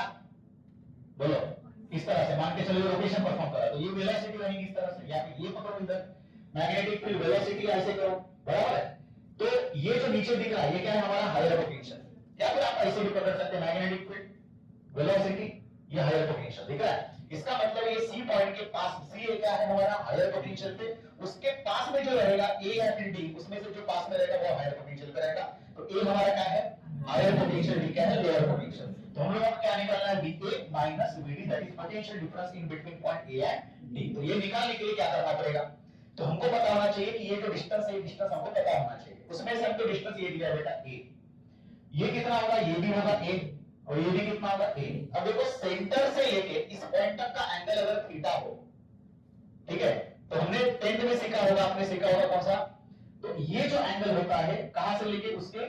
बोलो, इस तरह से मान के चलो रोटेशन परफॉर्म कर रहा है तो ये वेलोसिटी रहेगी इस तरह से, या फिर ये पकड़ो इधर मैग्नेटिक फील्ड वेलोसिटी ऐसे करो, बराबर है। तो ये जो नीचे दिख रहा है ये क्या है हमारा हायर पोटेंशियल, या फिर आप ऐसे भी पकड़ सकते हैं मैग्नेटिक फील्ड वेलोसिटी, ये हायर पोटेंशियल दिख रहा है। इसका मतलब ये C पॉइंट के पास, C क्या है हमारा हायर पोटेंशियल पे, उसके पास में जो रहेगा A या फिर D, उसमें से जो पास में रहेगा वो हायर पोटेंशियल पे रहेगा। तो A हमारा क्या है हायर पोटेंशियल, D क्या है लोअर पोटेंशियल। तो हम लोग क्या निकालना है, VA minus VD, that is potential difference in between point A and D। तो ये निकालने के लिए क्या करना पड़ेगा, तो हमको पता होना चाहिए कि ये जो डिस्टेंस है, डिस्टेंस हमको पता होना चाहिए। उसमें से हमको डिस्टेंस ये दिया है बेटा A, ये कितना होगा, ये भी होगा A, और ये भी कितना होगा A। अब देखो सेंटर से लेके इस पॉइंट तक का एंगल अगर थीटा हो, ठीक है, तो हमने 10th में सीखा होगा, आपने सीखा होगा कौन सा, तो ये जो एंगल होता है कहां से लेके उसके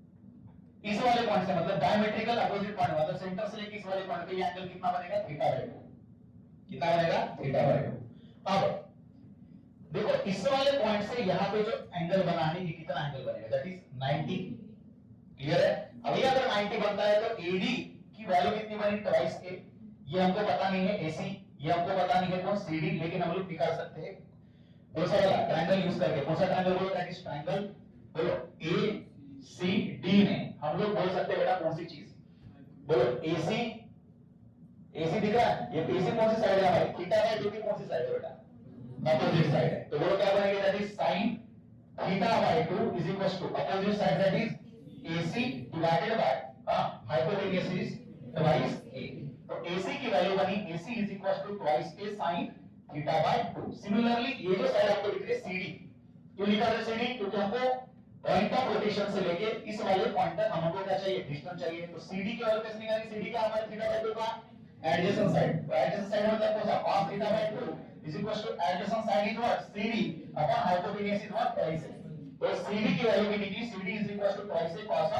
इस वाले पॉइंट से, मतलब डायमेट्रिकल अपोजिट पॉइंट, मतलब सेंटर से लेके इस वाले पॉइंट पे ये एंगल कितना बनेगा, थीटा/2, कितना बनेगा, थीटा/2। अब देखो इस वाले पॉइंट से यहां पे जो एंगल बना है ये कितना एंगल बनेगा, दैट इज 90। क्लियर है। अभी अगर 90 बनता है तो AD की वैल्यू कितनी बनी ट्वाइस ए, ये हमको पता नहीं है एसी, ये हमको पता नहीं है कौन सीडी, लेकिन हम लोग निकाल सकते हैं दूसरा वाला ट्रायंगल यूज करके। कौन सा ट्रायंगल बोलो, दैट इज ट्रायंगल बोलो ए सी डी में हम लोग बोल सकते हैं बेटा कौन सी चीज बोलो, एसी, एसी दिख रहा है, ये एसी कौन सी साइड है हमारी, थीटा बाय 2 की कौन सी साइड है बेटा, अपोजिट साइड है, तो बोलो क्या बनेगा, that is sin theta by 2 is equal to opposite side that is AC divided by hypotenuse is twice a, तो एसी की वैल्यू बनी AC is equal to twice a sin theta by 2। Similarly ये जो side आपको दिख रही है CD, क्यों लिखा है सीडी, क्योंकि हमको पॉइंट ऑफ रोटेशन से लेके इस वाले पॉइंट तक हमको क्या चाहिए, डिस्टेंस चाहिए, तो सीडी की वैल्यू कैसे निकालेंगे, सीडी का हमारा थीटा बाय 2 का एडजेसेंट साइड, तो एडजेसेंट साइड मतलब कौन सा, cos theta by 2 is equals to adjacent side is what, CD upon hypotenuse is what, twice a, तो CD की वैल्यू भी निकली, CD is equals to twice a cos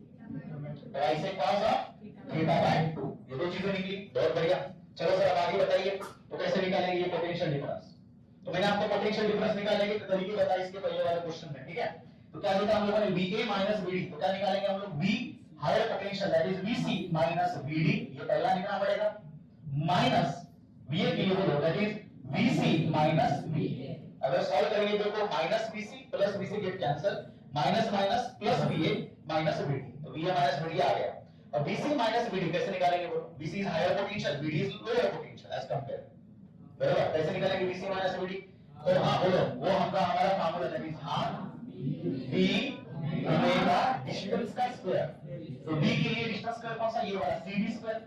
of theta by 2, ये दो चीजें निकली, बहुत बढ़िया। चलो सर अब आगे बताइए, तो कैसे निकालेंगे ये पोटेंशियल डिफरेंस, तो मैंने आपको पोटेंशियल डिफरेंस निकालने के तरीके बताए इसके पहले वाले क्वेश्चन में, ठीक है। तो क्या लिखा हम लोगों ने VA माइनस VD, तो क्या निकालेंगे हम लोग, V higher potential that is VC minus VD, ये पहला निकालना पड़ेगा, माइनस VA के लिए बोलो that is VC minus VA। अगर सॉल्व करेंगे देखो minus VC plus VC get cancel, minus minus plus VA minus VD, तो VA माइनस VD आ गया। अब VC माइनस VD कैसे निकालेंगे बोलो, VC is higher potential, VD is lower potential as compare, बराबर, कैसे निकालेंगे VC माइनस VD, तो हां बोलो वो हमारा formula that is half d omega distance का स्क्वायर, तो d के लिए डिस्टेंस स्क्वायर कौन सा, ये वाला CD square,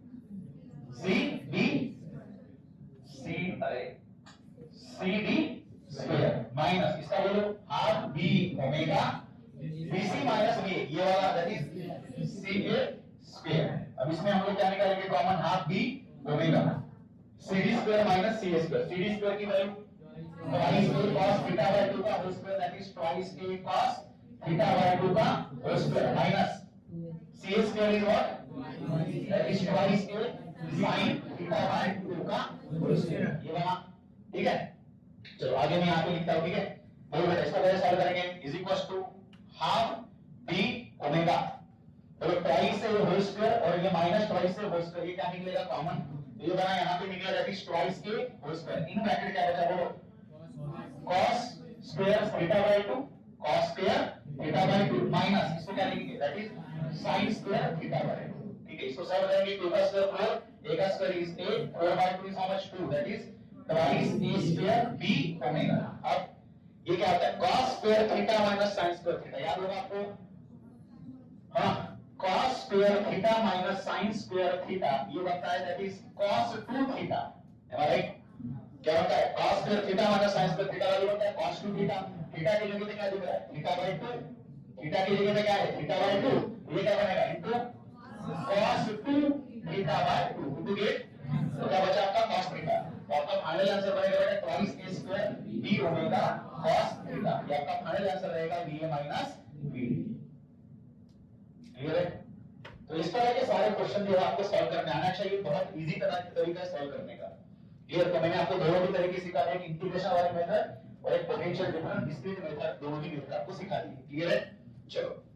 CD square minus इसका बोलो half b omega BC minus VA, ये वाला दैट इज CA स्क्वायर। अब इसमें हम लोग क्या निकालेंगे common, half b omega CD square minus CA square, CD स्क्वायर की value twice a cos theta by 2 का whole square that is twice a cos theta by 2 का whole square minus CA square is what, that is twice a sin theta by 2 का whole square, ये बना, ठीक है। चलो आगे मैं यहां पे लिखता हूं, ठीक है, बोलो बेटा इसका कैसे सॉल्व करेंगे, is equals to half b omega, बोलो twice a होल स्क्वायर और ये minus twice a whole square, ये क्या निकलेगा कॉमन, ये बना यहां पे निकला that is twice a whole square, in bracket क्या बचा बोलो, cos square theta by 2 cos square theta by 2 minus इसको क्या लिखेंगे that is sin square theta by 2, ठीक है। इसको सॉल्व करेंगे, 2 का स्क्वायर 4, a का square is 8, 4 by 2 is how much 2, that is twice a square b omega. अब ये क्या होता है, cos square theta minus sin square theta, याद होगा आपको, हां cos square theta minus sin square theta, ये बनता है that is cos 2 theta, am I right, क्या होता है cos square theta minus sin square theta value होता है cos 2 थीटा, थीटा की जगह पे क्या दिख रहा है थीटा बाय 2, थीटा की जगह पे क्या है थीटा बाय 2, ये क्या बनेगा into cos 2 theta by 2 to get, तो क्या बचा आपका cos थीटा, तो आपका फाइनल आंसर बनेगा बेटा twice a square b omega cos theta, ये आपका फाइनल आंसर रहेगा va माइनस vd, क्लियर है। तो इस तरह के सारे क्वेश्चन जो है आपको सॉल्व करने आना चाहिए, बहुत इजी तरीका है सॉल्व करने का, क्लियर। तो मैंने आपको दोनों ही तरीके सिखा दिए, एक इंटीग्रेशन वाली मेथड और एक पोटेंशियल डिफरेंस डिस्क्रीट मेथड, दोनों ही मेथड आपको सिखा दी, क्लियर है। चलो